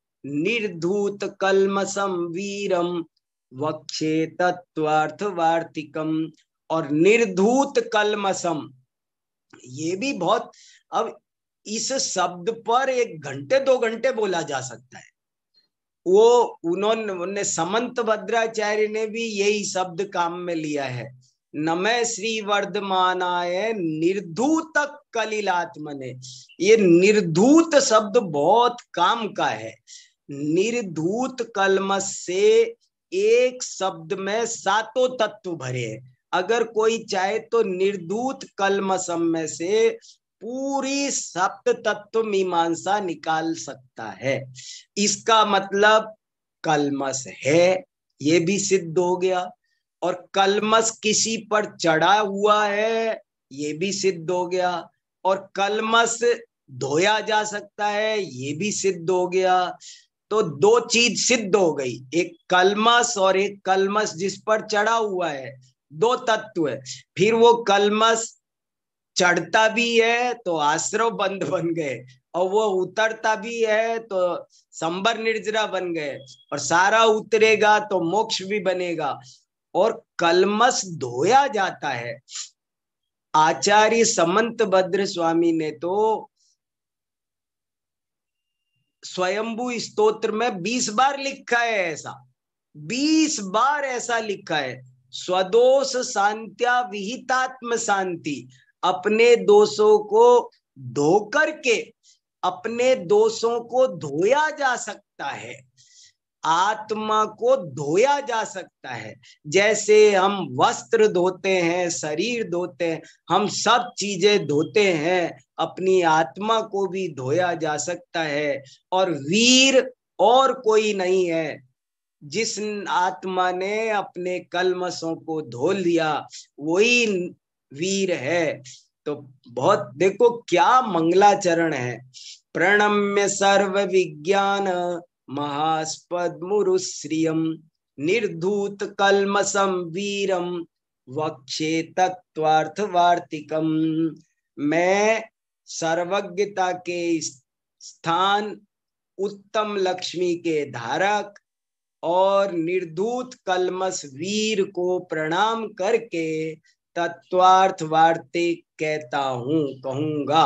निर्धूत कल्मसम वीरम वक्षे तत्वार्थ वार्तिकम। और निर्धूत कल्मसम, ये भी बहुत, अब इस शब्द पर 1 घंटे 2 घंटे बोला जा सकता है। वो उन्होंने समंत भद्राचार्य ने भी यही शब्द काम में लिया है। नमः श्री वर्धमानाय निर्धूत कलिलात्मने। ये निर्धूत शब्द बहुत काम का है। निर्धूत कलमस से एक शब्द में 7 तत्व भरे हैं। अगर कोई चाहे तो निर्धूत कलमसम में से पूरी सप्त तत्व मीमांसा निकाल सकता है। इसका मतलब कलमस है, ये भी सिद्ध हो गया। और कलमस किसी पर चढ़ा हुआ है, ये भी सिद्ध हो गया। और कलमस धोया जा सकता है, ये भी सिद्ध हो गया। तो 2 चीज सिद्ध हो गई, एक कलमस और एक कलमस जिस पर चढ़ा हुआ है, 2 तत्व है। फिर वो कलमस चढ़ता भी है तो आश्रव बंध बन गए, और वो उतरता भी है तो संबर निर्जरा बन गए, और सारा उतरेगा तो मोक्ष भी बनेगा। और कलमस धोया जाता है। आचार्य समंत भद्र स्वामी ने तो स्वयंभू स्तोत्र में 20 बार लिखा है ऐसा, 20 बार ऐसा लिखा है। स्वदोष शांत्या विहितात्म शांति, अपने दोषों को धो करके अपने दोषों को धोया जा सकता है, आत्मा को धोया जा सकता है। जैसे हम वस्त्र धोते हैं, शरीर धोते हैं, हम सब चीजें धोते हैं, अपनी आत्मा को भी धोया जा सकता है। और वीर और कोई नहीं है, जिस आत्मा ने अपने कलमसों को धो लिया वही वीर है। तो बहुत देखो क्या मंगलाचरण है। प्रणम्य सर्व विज्ञान महास्पद मुरुश्रियम निर्धूत कल्मसम वीरम वक्षे तत्वार्थ वार्तिकम। मैं सर्वज्ञता के स्थान उत्तम लक्ष्मी के धारक और निर्धूत कलमस वीर को प्रणाम करके तत्वार्थ वार्तिक कहता हूं, कहूंगा।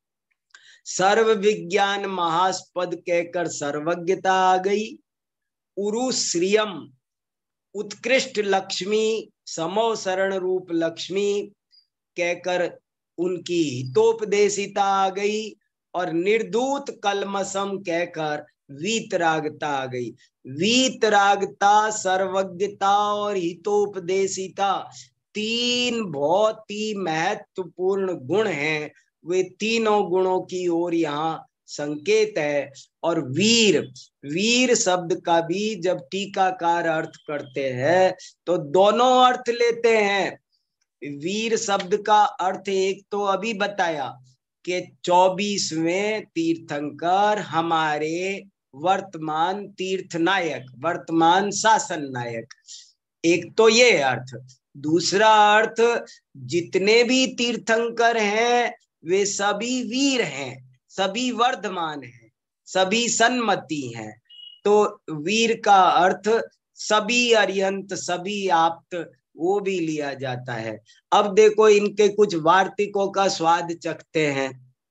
सर्व विज्ञान महास्पद कहकर सर्वज्ञता आ गई। उरुश्रियम उत्कृष्ट लक्ष्मी, समो शरण रूप लक्ष्मी कहकर उनकी हितोपदेशिता आ गई। और निर्धूत कलमसम कहकर वीतरागता आ गई। वीतरागता, सर्वज्ञता और हितोपदेशिता तीन बहुत ही महत्वपूर्ण गुण हैं। वे तीनों गुणों की ओर यहाँ संकेत है। और वीर, वीर शब्द का भी जब टीकाकार अर्थ करते हैं तो दोनों अर्थ लेते हैं। वीर शब्द का अर्थ एक तो अभी बताया कि 24वें तीर्थंकर हमारे वर्तमान तीर्थ नायक, वर्तमान शासन नायक, एक तो ये अर्थ। दूसरा अर्थ, जितने भी तीर्थंकर हैं वे सभी वीर हैं, सभी वर्धमान हैं, सभी सन्मति हैं। तो वीर का अर्थ सभी अरिहंत, सभी आप्त, वो भी लिया जाता है। अब देखो इनके कुछ वार्तिकों का स्वाद चखते हैं।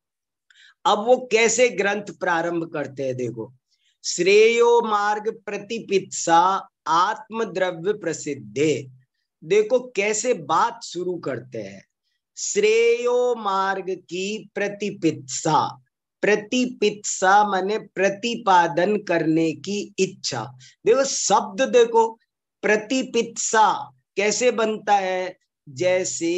अब वो कैसे ग्रंथ प्रारंभ करते हैं देखो। श्रेयो मार्ग प्रतिपित्सा आत्मद्रव्य प्रसिद्धे। देखो कैसे बात शुरू करते हैं। श्रेयो मार्ग की प्रतिपित्सा, प्रतिपित्सा माने प्रतिपादन करने की इच्छा। देखो शब्द देखो, प्रतिपित्सा कैसे बनता है, जैसे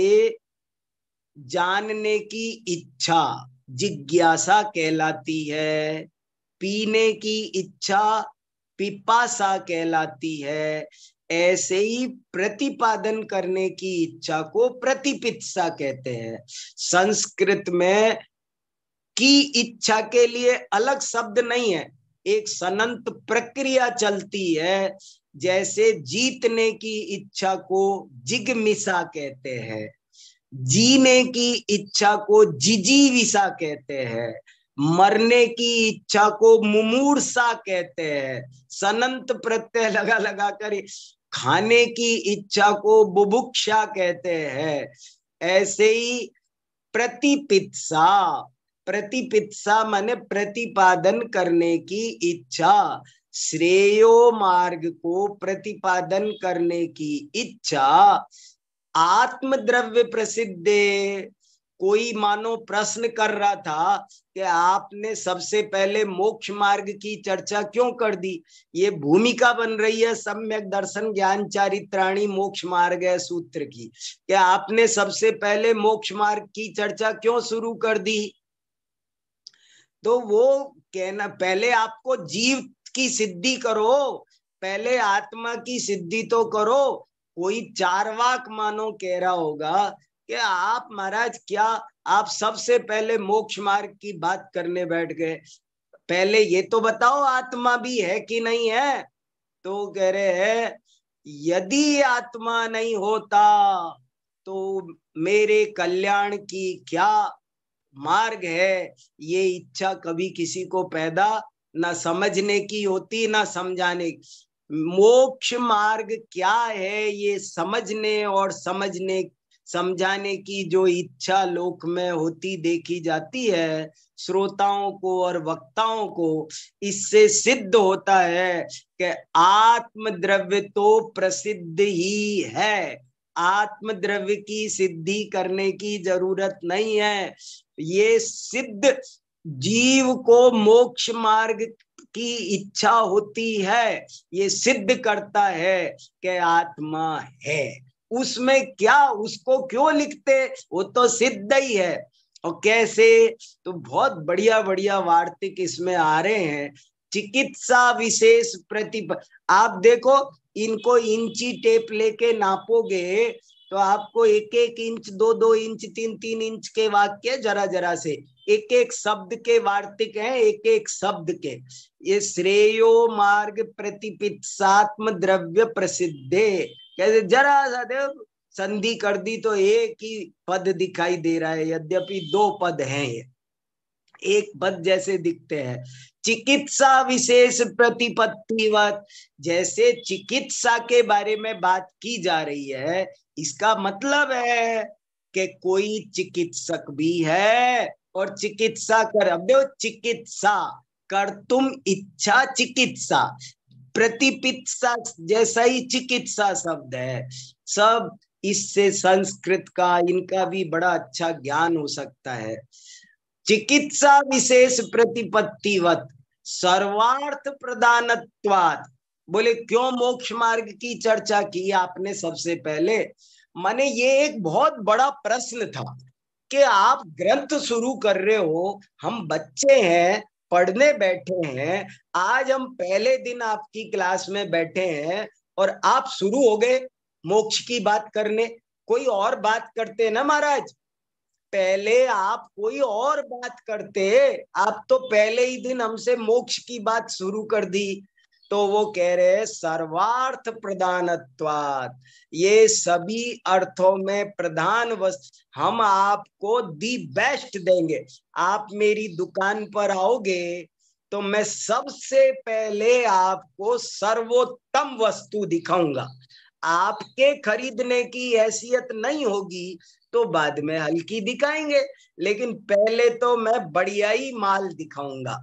जानने की इच्छा जिज्ञासा कहलाती है, पीने की इच्छा पिपासा कहलाती है, ऐसे ही प्रतिपादन करने की इच्छा को प्रतिपित्सा कहते हैं। संस्कृत में की इच्छा के लिए अलग शब्द नहीं है, एक सनंत प्रक्रिया चलती है। जैसे जीतने की इच्छा को जिगमिसा कहते हैं, जीने की इच्छा को जिजीविसा कहते हैं, मरने की इच्छा को मुमूर्षा कहते हैं। सनंत प्रत्यय लगा लगा कर खाने की इच्छा को बुभुक्षा कहते हैं। ऐसे ही प्रतिपित्सा, प्रतिपित्सा माने प्रतिपादन करने की इच्छा, श्रेयो मार्ग को प्रतिपादन करने की इच्छा आत्मद्रव्य प्रसिद्ध। कोई मानो प्रश्न कर रहा था कि आपने सबसे पहले मोक्ष मार्ग की चर्चा क्यों कर दी। ये भूमिका बन रही है सम्यक दर्शन ज्ञान चारित्राणी मोक्ष मार्ग है सूत्र की, कि आपने सबसे पहले मोक्ष मार्ग की चर्चा क्यों शुरू कर दी। तो वो कहना, पहले आपको जीव की सिद्धि करो, पहले आत्मा की सिद्धि तो करो। कोई चारवाक मानो कह रहा होगा कि आप महाराज क्या आप सबसे पहले मोक्ष मार्ग की बात करने बैठ गए, पहले ये तो बताओ आत्मा भी है कि नहीं है। तो कह रहे हैं यदि आत्मा नहीं होता तो मेरे कल्याण की क्या मार्ग है, ये इच्छा कभी किसी को पैदा ना समझने की होती ना समझाने की। मोक्ष मार्ग क्या है ये समझने और समझाने की जो इच्छा लोक में होती देखी जाती है श्रोताओं को और वक्ताओं को, इससे सिद्ध होता है कि आत्मद्रव्य तो प्रसिद्ध ही है, आत्मद्रव्य की सिद्धि करने की जरूरत नहीं है। ये सिद्ध जीव को मोक्ष मार्ग की इच्छा होती है, ये सिद्ध करता है कि आत्मा है। उसमें क्या, उसको क्यों लिखते, वो तो सिद्ध ही है। और कैसे, तो बहुत बढ़िया बढ़िया वार्तिक इसमें आ रहे हैं। चिकित्सा विशेष आप देखो इनको इंची टेप लेके नापोगे तो आपको एक एक इंच, दो दो इंच, तीन तीन इंच के वाक्य जरा जरा से, एक एक शब्द के वार्तिक हैं, एक एक शब्द के। ये श्रेयो मार्ग प्रतिपित्सात्म द्रव्य प्रसिद्धे, कैसे जरा सा देव संधि कर दी तो एक ही पद दिखाई दे रहा है, यद्यपि दो पद हैं, ये एक पद जैसे दिखते हैं। चिकित्सा विशेष प्रतिपत्तिवत, जैसे चिकित्सा के बारे में बात की जा रही है, इसका मतलब है कि कोई चिकित्सक भी है और चिकित्सा कर, अब देखो चिकित्सा कर तुम इच्छा चिकित्सा, प्रतिपित्सा जैसा ही चिकित्सा शब्द है। सब इससे संस्कृत का इनका भी बड़ा अच्छा ज्ञान हो सकता है। चिकित्सा विशेष प्रतिपत्तिवत सर्वार्थ प्रदानत्वात्, बोले क्यों मोक्ष मार्ग की चर्चा की आपने सबसे पहले? माने ये एक बहुत बड़ा प्रश्न था कि आप ग्रंथ शुरू कर रहे हो, हम बच्चे हैं, पढ़ने बैठे हैं, आज हम पहले दिन आपकी क्लास में बैठे हैं और आप शुरू हो गए मोक्ष की बात करने। कोई और बात करते ना महाराज, पहले आप कोई और बात करते, आप तो पहले ही दिन हमसे मोक्ष की बात शुरू कर दी। तो वो कह रहे हैं सर्वार्थ प्रधानत्वात्, ये सभी अर्थों में प्रधान वस्तु, हम आपको दी बेस्ट देंगे। आप मेरी दुकान पर आओगे तो मैं सबसे पहले आपको सर्वोत्तम वस्तु दिखाऊंगा। आपके खरीदने की हैसियत नहीं होगी तो बाद में हल्की दिखाएंगे, लेकिन पहले तो मैं बढ़िया ही माल दिखाऊंगा।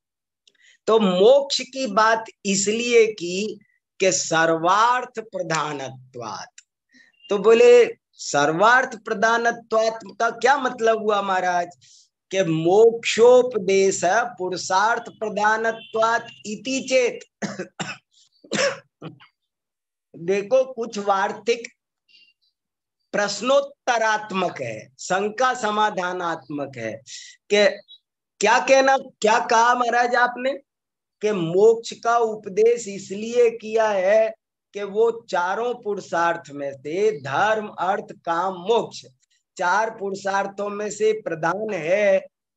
तो मोक्ष की बात इसलिए की कि सर्वार्थ प्रधानत्वात्। तो बोले सर्वार्थ प्रधानत्वात् का क्या मतलब हुआ महाराज? कि मोक्षोपदेश पुरुषार्थ प्रधानत्वात् इति चेत देखो कुछ वार्तिक प्रश्नोत्तरात्मक है, शंका समाधानात्मक है। कि क्या कहना, क्या कहा महाराज आपने कि मोक्ष का उपदेश इसलिए किया है कि वो चारों पुरुषार्थ में से धर्म अर्थ काम मोक्ष, चार पुरुषार्थों में से प्रधान है,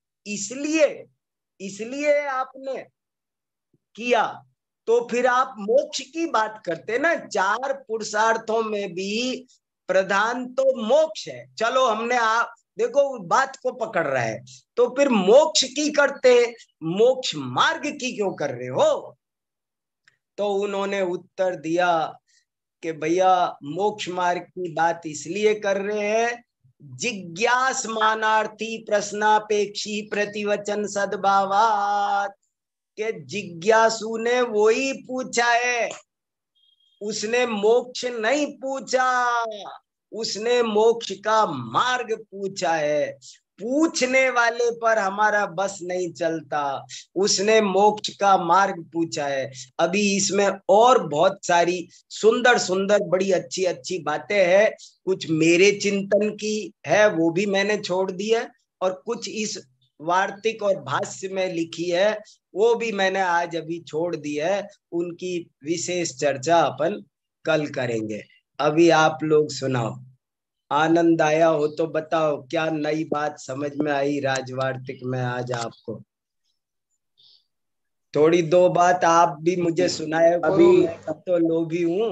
इसलिए आपने किया। तो फिर आप मोक्ष की बात करते ना, चार पुरुषार्थों में भी प्रधान तो मोक्ष है। चलो हमने आप देखो बात को पकड़ रहा है, तो फिर मोक्ष की करते, मोक्ष मार्ग की क्यों कर रहे हो? तो उन्होंने उत्तर दिया कि भैया मोक्ष मार्ग की बात इसलिए कर रहे हैं, जिज्ञासमानार्थी प्रश्नापेक्षी प्रतिवचन सद्भावात्, के जिज्ञासु ने वही पूछा है, उसने मोक्ष नहीं पूछा, उसने मोक्ष का मार्ग पूछा है। पूछने वाले पर हमारा बस नहीं चलता, उसने मोक्ष का मार्ग पूछा है। अभी इसमें और बहुत सारी सुंदर सुंदर बड़ी अच्छी अच्छी बातें हैं, कुछ मेरे चिंतन की है वो भी मैंने छोड़ दी है, और कुछ इस वार्तिक और भाष्य में लिखी है वो भी मैंने आज अभी छोड़ दी है। उनकी विशेष चर्चा अपन कल करेंगे। अभी आप लोग सुनाओ, आनंद आया हो तो बताओ, क्या नई बात समझ में आई राजवार्तिक में आज आपको? थोड़ी दो बात आप भी मुझे सुनाए करो, मैं तो लोभी हूँ।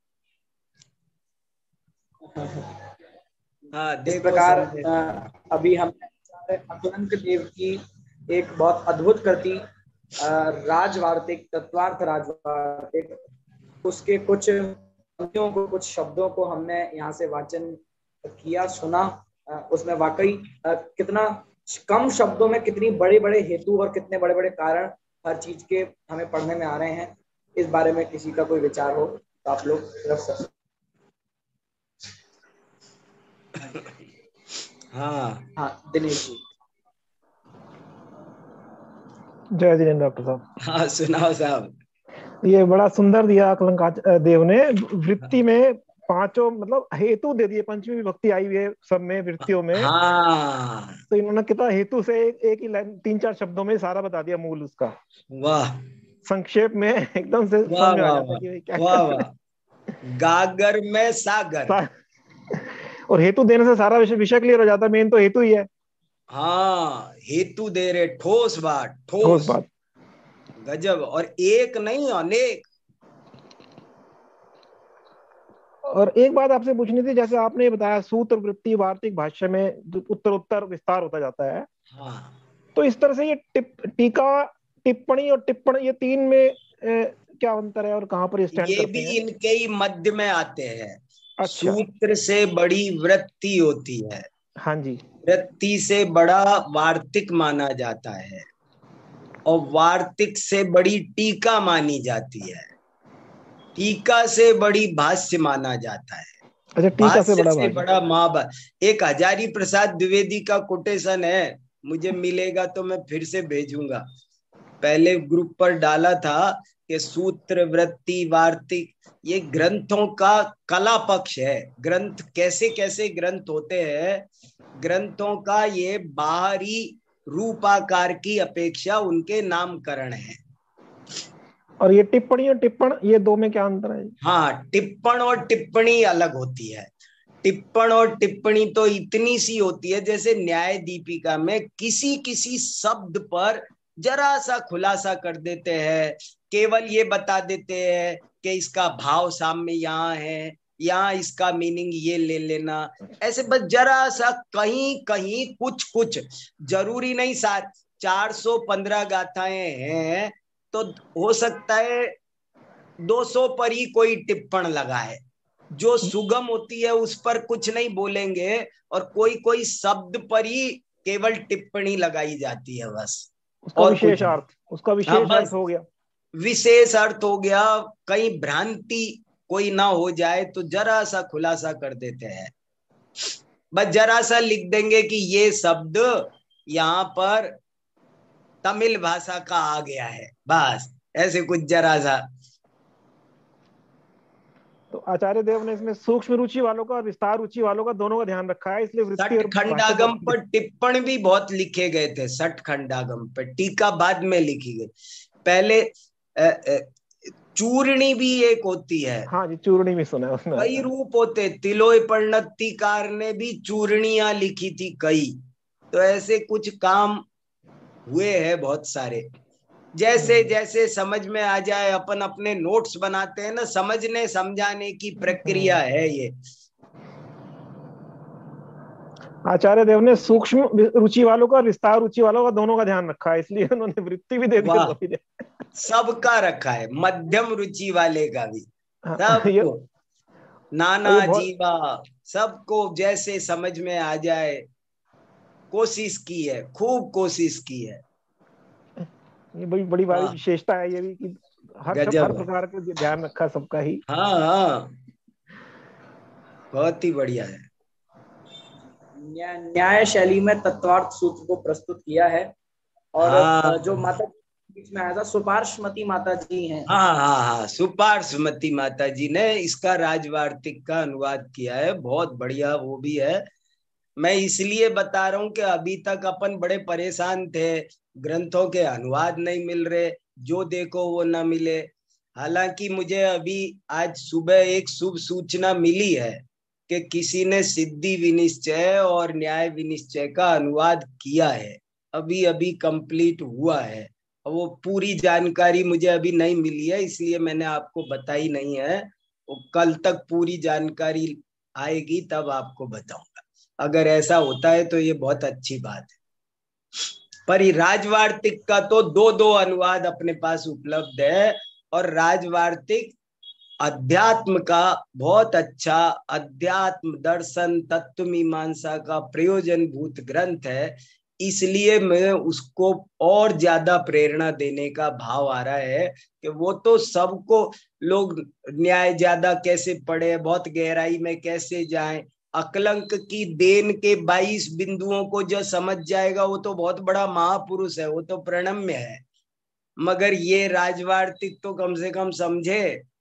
हाँ इस देखो प्रकार अभी हमने अक्लांक देव की एक बहुत अद्भुत कृति राजवार्तिक, तत्वार्थ राजवार्तिक, उसके कुछ पंक्तियों को, कुछ शब्दों को हमने यहाँ से वाचन किया, सुना। उसमें वाकई कितना कम शब्दों में कितनी बड़े बड़े हेतु और कितने बड़े बड़े कारण हर चीज के हमें पढ़ने में आ रहे हैं। इस बारे में किसी का कोई विचार हो तो आप लोग रख सकते। हाँ दिनेश जी। जय जिनेन्द्र डॉक्टर साहब। हाँ सुनाओ साहब। ये बड़ा सुंदर दिया अकलंक देव ने। वृत्ति में पांचों मतलब हेतु दे दिए, पंचमी विभक्ति आई हुई है सब में वृत्तियों में। हाँ तो इन्होंने कितना हेतु से एक ही लाइन 3-4 शब्दों में सारा बता दिया मूल उसका। वाह, संक्षेप में एकदम से समझ में आ जाता है कि क्या वाह वाह। गागर में सागर, और हेतु देने से सारा विषय क्लियर हो जाता है, मेन तो हेतु ही है। हाँ, हेतु दे रहे, ठोस बात, ठोस ठोस बात। गजब, और एक नहीं अनेक। और एक बात आपसे पूछनी थी, जैसे आपने बताया सूत्र, वृत्ति, वार्तिक, भाष्य में उत्तर उत्तर विस्तार होता जाता है, हाँ, तो इस तरह से ये टीका, टिप्पणी और टिप्पण, ये तीन में क्या अंतर है और कहाँ पर स्टैंड ये करते भी हैं? इनके ही मध्य में आते हैं। अच्छा। सूत्र से बड़ी वृत्ति होती है, हाँ जी। वृत्ति से बड़ा वार्तिक माना जाता है, और वार्तिक से बड़ी टीका मानी जाती है, टीका से बड़ी भाष्य माना जाता है, अच्छा, टीका से भाष्य बड़ा से भाष्य। बड़ा महाभाष्य। एक हजारी प्रसाद द्विवेदी का कोटेशन है, मुझे मिलेगा तो मैं फिर से भेजूंगा। पहले ग्रुप पर डाला था कि सूत्र, वृत्ति, वार्तिक ये ग्रंथों का कला पक्ष है। ग्रंथ कैसे कैसे ग्रंथ होते हैं, ग्रंथों का ये बाहरी रूपाकार की अपेक्षा उनके नामकरण है। और ये टिप्पणी और टिप्पण, ये दो में क्या अंतर है? हाँ, टिप्पण और टिप्पणी अलग होती है। टिप्पण और टिप्पणी तो इतनी सी होती है, जैसे न्याय दीपिका में किसी किसी शब्द पर जरा सा खुलासा कर देते हैं, केवल ये बता देते हैं कि इसका भाव साम्य यहाँ है, यहाँ इसका मीनिंग ये ले लेना, ऐसे बस जरा सा कहीं कहीं कुछ कुछ, जरूरी नहीं 415 गाथाएं हैं तो हो सकता है 200 पर ही कोई टिप्पण लगाए। जो सुगम होती है उस पर कुछ नहीं बोलेंगे, और कोई कोई शब्द पर ही केवल टिप्पणी लगाई जाती है बस, उसका और विशेष कुछ नहीं। अर्थ, उसका हाँ, विशेष अर्थ बस हो गया। विशेष अर्थ हो गया, कहीं भ्रांति कोई ना हो जाए तो जरा सा खुलासा कर देते हैं, बस जरा सा लिख देंगे कि ये शब्द यहाँ पर तमिल भाषा का आ गया है, बस ऐसे कुछ जरा सा। तो आचार्य देव ने इसमें सूक्ष्म रुचि वालों का और विस्तार रुचि वालों का दोनों का ध्यान रखा है, इसलिए वृत्ति और भाष्य को। सठखंडागम पर टिप्पण भी बहुत लिखे गए थे, सठखंडागम पर टीका बाद में लिखी गई। पहले चूर्णी भी एक होती है। हाँ जी, चूर्णी भी सुना है, उसमें कई आता है। रूप होते, तिलोय परिणतिकार ने भी चूर्णियां लिखी थी कई। तो ऐसे कुछ काम हुए हैं बहुत सारे, जैसे जैसे समझ में आ जाए अपन अपने नोट्स बनाते हैं ना, समझने समझाने की प्रक्रिया है ये। आचार्य देव ने सूक्ष्म रुचि वालों का, विस्तार रुचि वालों का, दोनों का ध्यान रखा है, इसलिए उन्होंने वृत्ति भी दे दी। वाह, सबका रखा है, मध्यम रुचि वाले का भी, सबको, नाना बहुत जीवा, सबको जैसे समझ में आ जाए कोशिश की है, खूब कोशिश की है। ये बड़ी बड़ी बड़ी विशेषता है ये भी, कि हर प्रकार के ध्यान रखा सबका ही। हाँ हाँ, बहुत ही बढ़िया है। न्याय शैली में तत्वार्थ सूत्र को प्रस्तुत किया है। और हाँ, जो माता बीच में आया था, सुपार्श्वमती माता जी हैं। हाँ हाँ हाँ, सुपार्श्वमती माता जी ने इसका राजवार्तिक का अनुवाद किया है, बहुत बढ़िया वो भी है। मैं इसलिए बता रहा हूँ कि अभी तक अपन बड़े परेशान थे, ग्रंथों के अनुवाद नहीं मिल रहे, जो देखो वो ना मिले। हालांकि मुझे अभी आज सुबह एक शुभ सूचना मिली है कि किसी ने सिद्धि विनिश्चय और न्याय विनिश्चय का अनुवाद किया है, अभी अभी कंप्लीट हुआ है। वो पूरी जानकारी मुझे अभी नहीं मिली है, इसलिए मैंने आपको बताई नहीं है। वो कल तक पूरी जानकारी आएगी तब आपको बताऊंगा। अगर ऐसा होता है तो ये बहुत अच्छी बात है। पर राजवार्तिक का तो दो दो अनुवाद अपने पास उपलब्ध है, और राजवार्तिक अध्यात्म का बहुत अच्छा, अध्यात्म दर्शन तत्व मीमांसा का प्रयोजन भूत ग्रंथ है, इसलिए मैं उसको और ज्यादा प्रेरणा देने का भाव आ रहा है कि वो तो सबको, लोग न्याय ज्यादा कैसे पढ़े, बहुत गहराई में कैसे जाएं, अकलंक की देन के 22 बिंदुओं को जो समझ जाएगा वो तो बहुत बड़ा महापुरुष है, वो तो प्रणम्य है। मगर ये राजवार्तिक तो कम से कम समझे।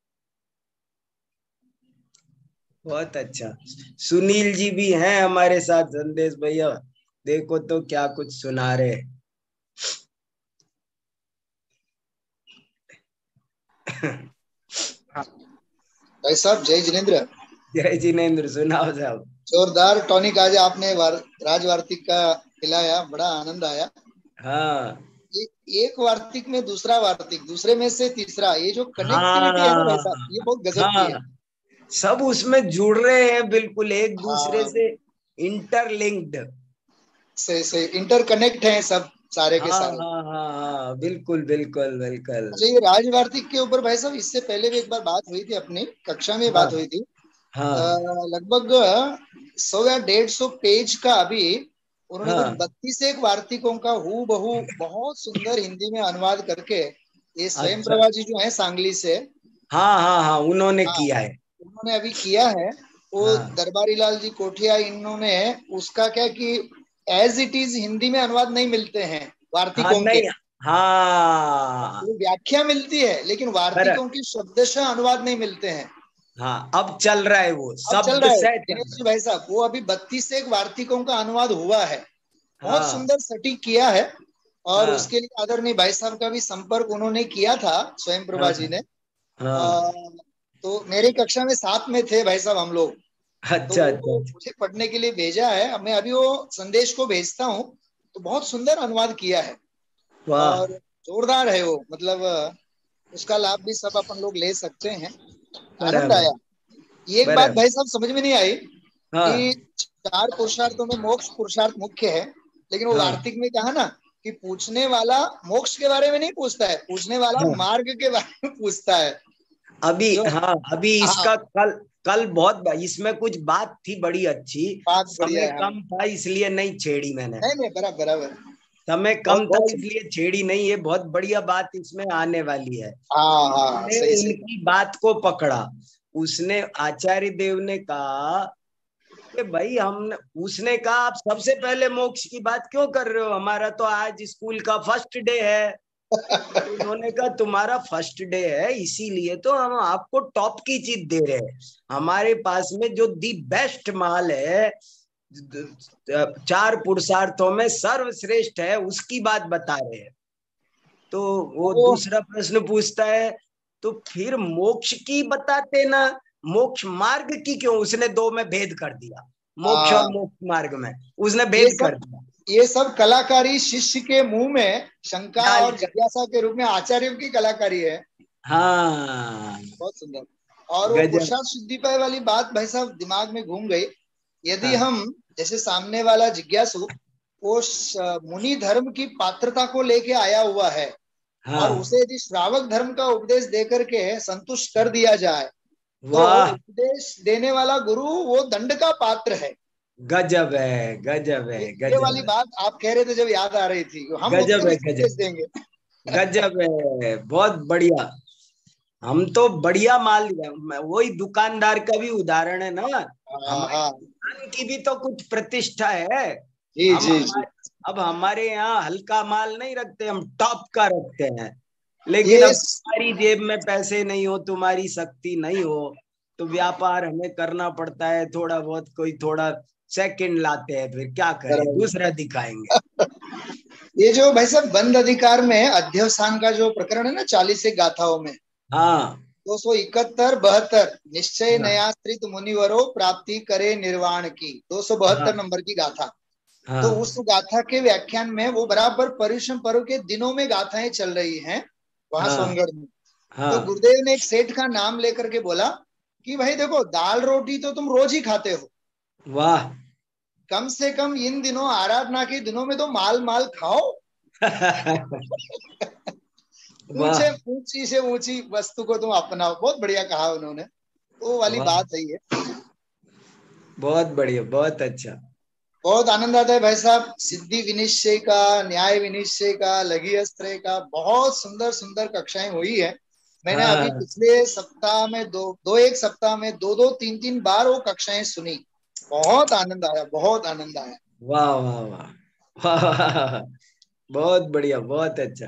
बहुत अच्छा। सुनील जी भी हैं हमारे साथ, संदेश भैया, देखो तो क्या कुछ सुना रहे। भाई साहब, जय जिनेन्द्र। जय जिनेन्द्र, सुनाओ साहब। जोरदार टॉनिक आज आपने राज वार्तिक का खिलाया, बड़ा आनंद आया। हाँ एक वार्तिक में दूसरा वार्तिक, दूसरे में से तीसरा, ये जो कनेक्टिविटी है ना भाई हाँ साहब, ये बहुत गजब की है। हाँ, सब उसमें जुड़ रहे हैं बिल्कुल, एक दूसरे हाँ, से इंटरलिंक्ड। से इंटरकनेक्ट हैं सब, सारे के हाँ सारे। हाँ हाँ हाँ, बिल्कुल बिल्कुल बिल्कुल। अच्छा, ये राज वार्तिक के ऊपर भाई साहब इससे पहले भी एक बार बात हुई थी, अपनी कक्षा में हाँ बात हुई थी। हाँ लगभग 100 या 150 पेज का अभी उन्होंने कुछ हाँ 32 वार्तिकों का हू बहू बहुत सुंदर हिंदी में अनुवाद करके, ये स्वयं अच्छा, प्रभा जी जो है सांगली से, हाँ हाँ हाँ, उन्होंने हाँ, किया है। उन्होंने अभी किया है। वो हाँ दरबारी लाल जी कोठिया, इन्होंने उसका क्या कि एज इट इज हिंदी में अनुवाद नहीं मिलते हैं हाँ, वार्तिकों के, नहीं, हाँ वो व्याख्या मिलती है लेकिन बराबर, वार्तिकों के शब्दशः अनुवाद नहीं मिलते हैं। हाँ अब चल रहा है वो अब चल शब्द रहा है से चल दिनेश रहा जी भाई साहब, वो अभी 32 वार्तिकों का अनुवाद हुआ है, है। बहुत हाँ सुंदर सटीक किया है। और हाँ उसके लिए आदरणीय भाई साहब का भी संपर्क उन्होंने किया था, स्वयं प्रभा हाँ जी ने। हाँ, तो मेरी कक्षा में साथ में थे भाई साहब हम लोग, तो अच्छा अच्छा अच्छा। मुझे पढ़ने के लिए भेजा है, अब मैं अभी वो संदेश को भेजता हूँ। तो बहुत सुंदर अनुवाद किया है वाह, और जोरदार है वो, मतलब उसका लाभ भी सब अपन लोग ले सकते हैं। आनंद बराबर आया। ये एक बात बराबर। भाई साहब समझ में नहीं आई हाँ कि 4 पुरुषार्थों में मोक्ष पुरुषार्थ मुख्य है, लेकिन वो हाँ वार्तिक में कहा ना कि पूछने वाला मोक्ष के बारे में नहीं पूछता है, पूछने वाला हाँ, मार्ग के बारे में पूछता है। अभी जो हाँ, अभी हाँ, इसका कल कल बहुत इसमें कुछ बात थी बड़ी अच्छी। बात बढ़िया समय है। हाँ, कम था इसलिए नहीं छेड़ी मैंने, नहीं नहीं, बराबर बराबर, समय बहुत कम था बहुत सुंदर। इसलिए छेड़ी नहीं, ये बहुत बढ़िया बात इसमें आने वाली है। हाँ हाँ, उसने सही सही। उनकी बात को पकड़ा, उसने आचार्य देव ने कहा कि भाई हम, उसने कहा आप सबसे पहले मोक्ष की बात क्यों कर रहे हो, हमारा तो आज स्कूल का फर्स्ट डे है। उन्होंने कहा तुम्हारा फर्स्ट डे है इसीलिए तो हम आपको टॉप की चीज दे रहे हैं, हमारे पास में जो दी बेस्ट माल है, 4 पुरुषार्थों में सर्वश्रेष्ठ है, उसकी बात बता रहे हैं। तो वो वो दूसरा प्रश्न पूछता है तो फिर मोक्ष की बताते ना, मोक्ष मार्ग की क्यों, उसने 2 में भेद कर दिया, मोक्ष और मोक्ष मार्ग में उसने ये भेद कर सब दिया। ये सब कलाकारी शिष्य के मुंह में शंका डाल और कर, जिज्ञासा के रूप में आचार्यों की कलाकारी है। हाँ बहुत सुंदर। और वो गजब। पुरुषार्थ शुद्धि पाए वाली बात भाई साहब दिमाग में घूम गई। यदि हाँ हम जैसे सामने वाला जिज्ञासु वो मुनि धर्म की पात्रता को लेके आया हुआ है और हाँ, उसे यदि श्रावक धर्म का उपदेश दे करके संतुष्ट कर दिया जाए तो वाह, उपदेश देने वाला गुरु वो दंड का पात्र है। गजब है गजब है ये वाली गजब है बात आप कह रहे थे जब याद आ रही थी, हम गजब उसको है उपदेश गजब देंगे। गजब है, बहुत बढ़िया। हम तो बढ़िया माल, वही दुकानदार का भी उदाहरण है ना, हाँ हमारी हाँ, दुकान की भी तो कुछ प्रतिष्ठा है। जी हम जी जी। अब हमारे यहाँ हल्का माल नहीं रखते, हम टॉप का रखते हैं, लेकिन ये अब तुम्हारी जेब में पैसे नहीं हो, तुम्हारी शक्ति नहीं हो, तो व्यापार हमें करना पड़ता है थोड़ा बहुत, कोई थोड़ा सेकंड लाते हैं, फिर क्या करें, दूसरा दिखाएंगे। ये जो भाई साहब बंद अधिकार में अध्यवसान का जो प्रकरण है ना 40 गाथाओं में, हाँ 271 72 निश्चय हाँ नयाश्रित मुनिवरो प्राप्ति करे निर्वाण की, 272 हाँ नंबर की गाथा। तो हाँ उस गाथा के व्याख्यान में वो बराबर पर्युषण पर्व के दिनों में गाथाएं चल रही हैं वहां हाँ सोनगढ़ में। तो हाँ, गुरुदेव ने एक सेठ का नाम लेकर के बोला कि भाई देखो दाल रोटी तो तुम रोज ही खाते हो, वाह कम से कम इन दिनों आराधना के दिनों में तो माल माल खाओ। वाह ऊंचे ऊंची से ऊंची वस्तु को तुम अपनाओ। बहुत बढ़िया कहा उन्होंने, वो वाली वाह, बात सही है। बहुत बढ़िया, बहुत अच्छा। बहुत आनंद आता है भाई साहब, सिद्धि विनिश्चय का, न्याय विनिश्चय का, लघी अस्त्र का बहुत सुंदर सुंदर कक्षाएं हुई है। मैंने अभी हाँ पिछले सप्ताह में एक सप्ताह में दो 3 बार वो कक्षाएं सुनी। बहुत आनंद आया, बहुत आनंद आया। वाह वाह वाह वाह, बहुत बढ़िया, बहुत अच्छा।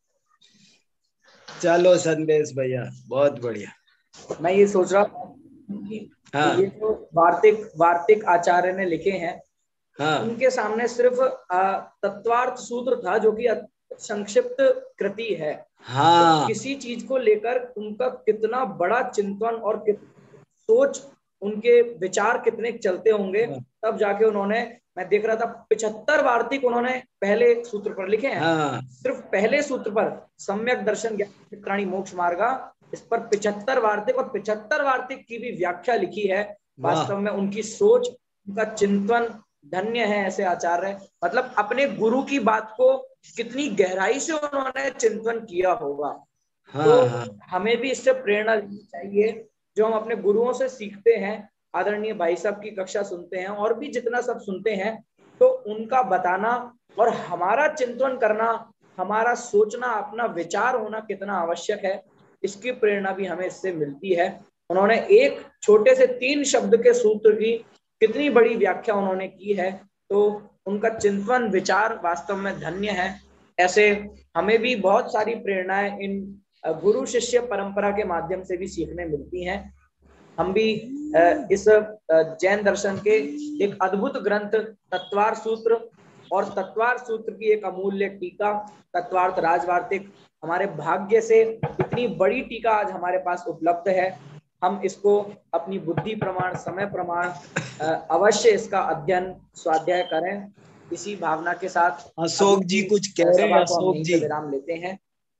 चलो संदेश भैया, बहुत बढ़िया। मैं ये सोच रहा था कि हाँ ये जो वार्तिक वार्तिक आचार्य ने लिखे हैं, हाँ उनके सामने सिर्फ तत्वार्थ सूत्र था जो कि संक्षिप्त कृति है। तो हाँ किसी चीज को लेकर उनका कितना बड़ा चिंतन और सोच उनके विचार कितने चलते होंगे, तब जाके उन्होंने, मैं देख रहा था 75 वार्तिक उन्होंने पहले सूत्र पर लिखे हैं। सिर्फ पहले सूत्र पर सम्यक दर्शन ज्ञान प्राणी मोक्ष मार्गा, इस पर 75 वार्तिक और 75 वार्तिक की भी व्याख्या लिखी है। वास्तव में उनकी सोच, उनका चिंतन धन्य है ऐसे आचार्य। मतलब अपने गुरु की बात को कितनी गहराई से उन्होंने चिंतन किया होगा। तो हमें भी इससे प्रेरणा लेनी चाहिए, जो हम अपने गुरुओं से सीखते हैं, आदरणीय भाई साहब की कक्षा सुनते हैं और भी जितना सब सुनते हैं, तो उनका बताना और हमारा चिंतन करना, हमारा सोचना, अपना विचार होना कितना आवश्यक है, इसकी प्रेरणा भी हमें इससे मिलती है। उन्होंने एक छोटे से 3 शब्द के सूत्र की कितनी बड़ी व्याख्या उन्होंने की है। तो उनका चिंतन विचार वास्तव में धन्य है। ऐसे हमें भी बहुत सारी प्रेरणाएं इन गुरु शिष्य परंपरा के माध्यम से भी सीखने मिलती हैं। हम भी इस जैन दर्शन के एक अद्भुत ग्रंथ तत्वार्थ सूत्र और तत्वार्थ सूत्र की एक अमूल्य टीका तत्वार्थ राजवार्तिक, हमारे भाग्य से इतनी बड़ी टीका आज हमारे पास उपलब्ध है। हम इसको अपनी बुद्धि प्रमाण, समय प्रमाण अवश्य इसका अध्ययन स्वाध्याय करें। इसी भावना के साथ अशोक जी कुछ कह रहे हैं। अशोक जी विराम लेते हैं।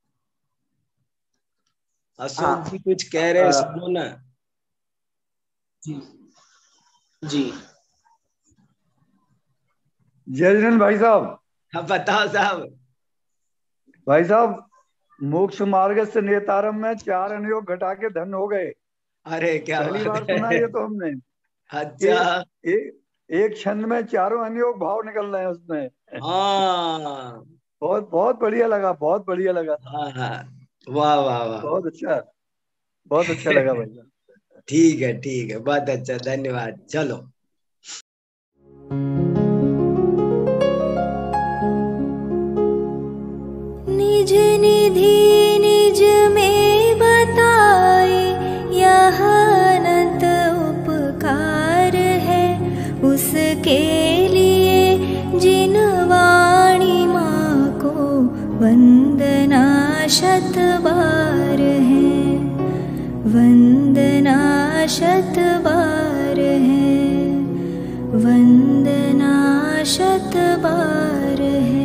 अशोक जी कुछ कह रहे हैं, सुनो ना। जी जय जिनेन्द्र भाई साहब। हाँ बताओ साहब। भाई साहब, मोक्ष मार्ग से नेतारम में 4 अनुयोग घटा के धन हो गए। अरे क्या पहली बार सुना ये तो हमने। अच्छा, एक छंद में 4 अनुयोग भाव निकल रहे हैं उसमें। हाँ बहुत बहुत बढ़िया लगा, बहुत बढ़िया लगा। हाँ हाँ, वाह वाह वाह, बहुत अच्छा लगा भाई साहब। ठीक है, बहुत अच्छा, धन्यवाद। चलो निज निधि निज में बताए, यह अनंत उपकार है उसके लिए जिन वाणी माँ को वंदना शत बार है, वंदना शत बार है, वंदना शत बार है।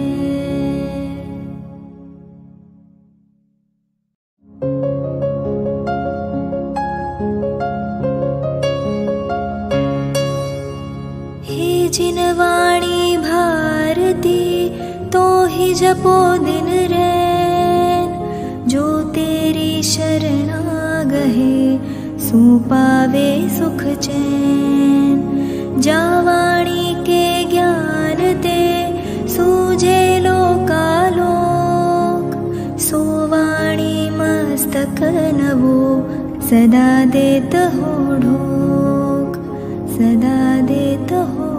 हे जिन वाणी भारती, तो ही जपो दिन रैन, जो तेरी शरणा गहे सो पावे सुख चैन। जा वाणी के ज्ञान ते सूझे लोकालोक, सो वाणी मस्तक नवो सदा देत हो ढोक, सदा देत हो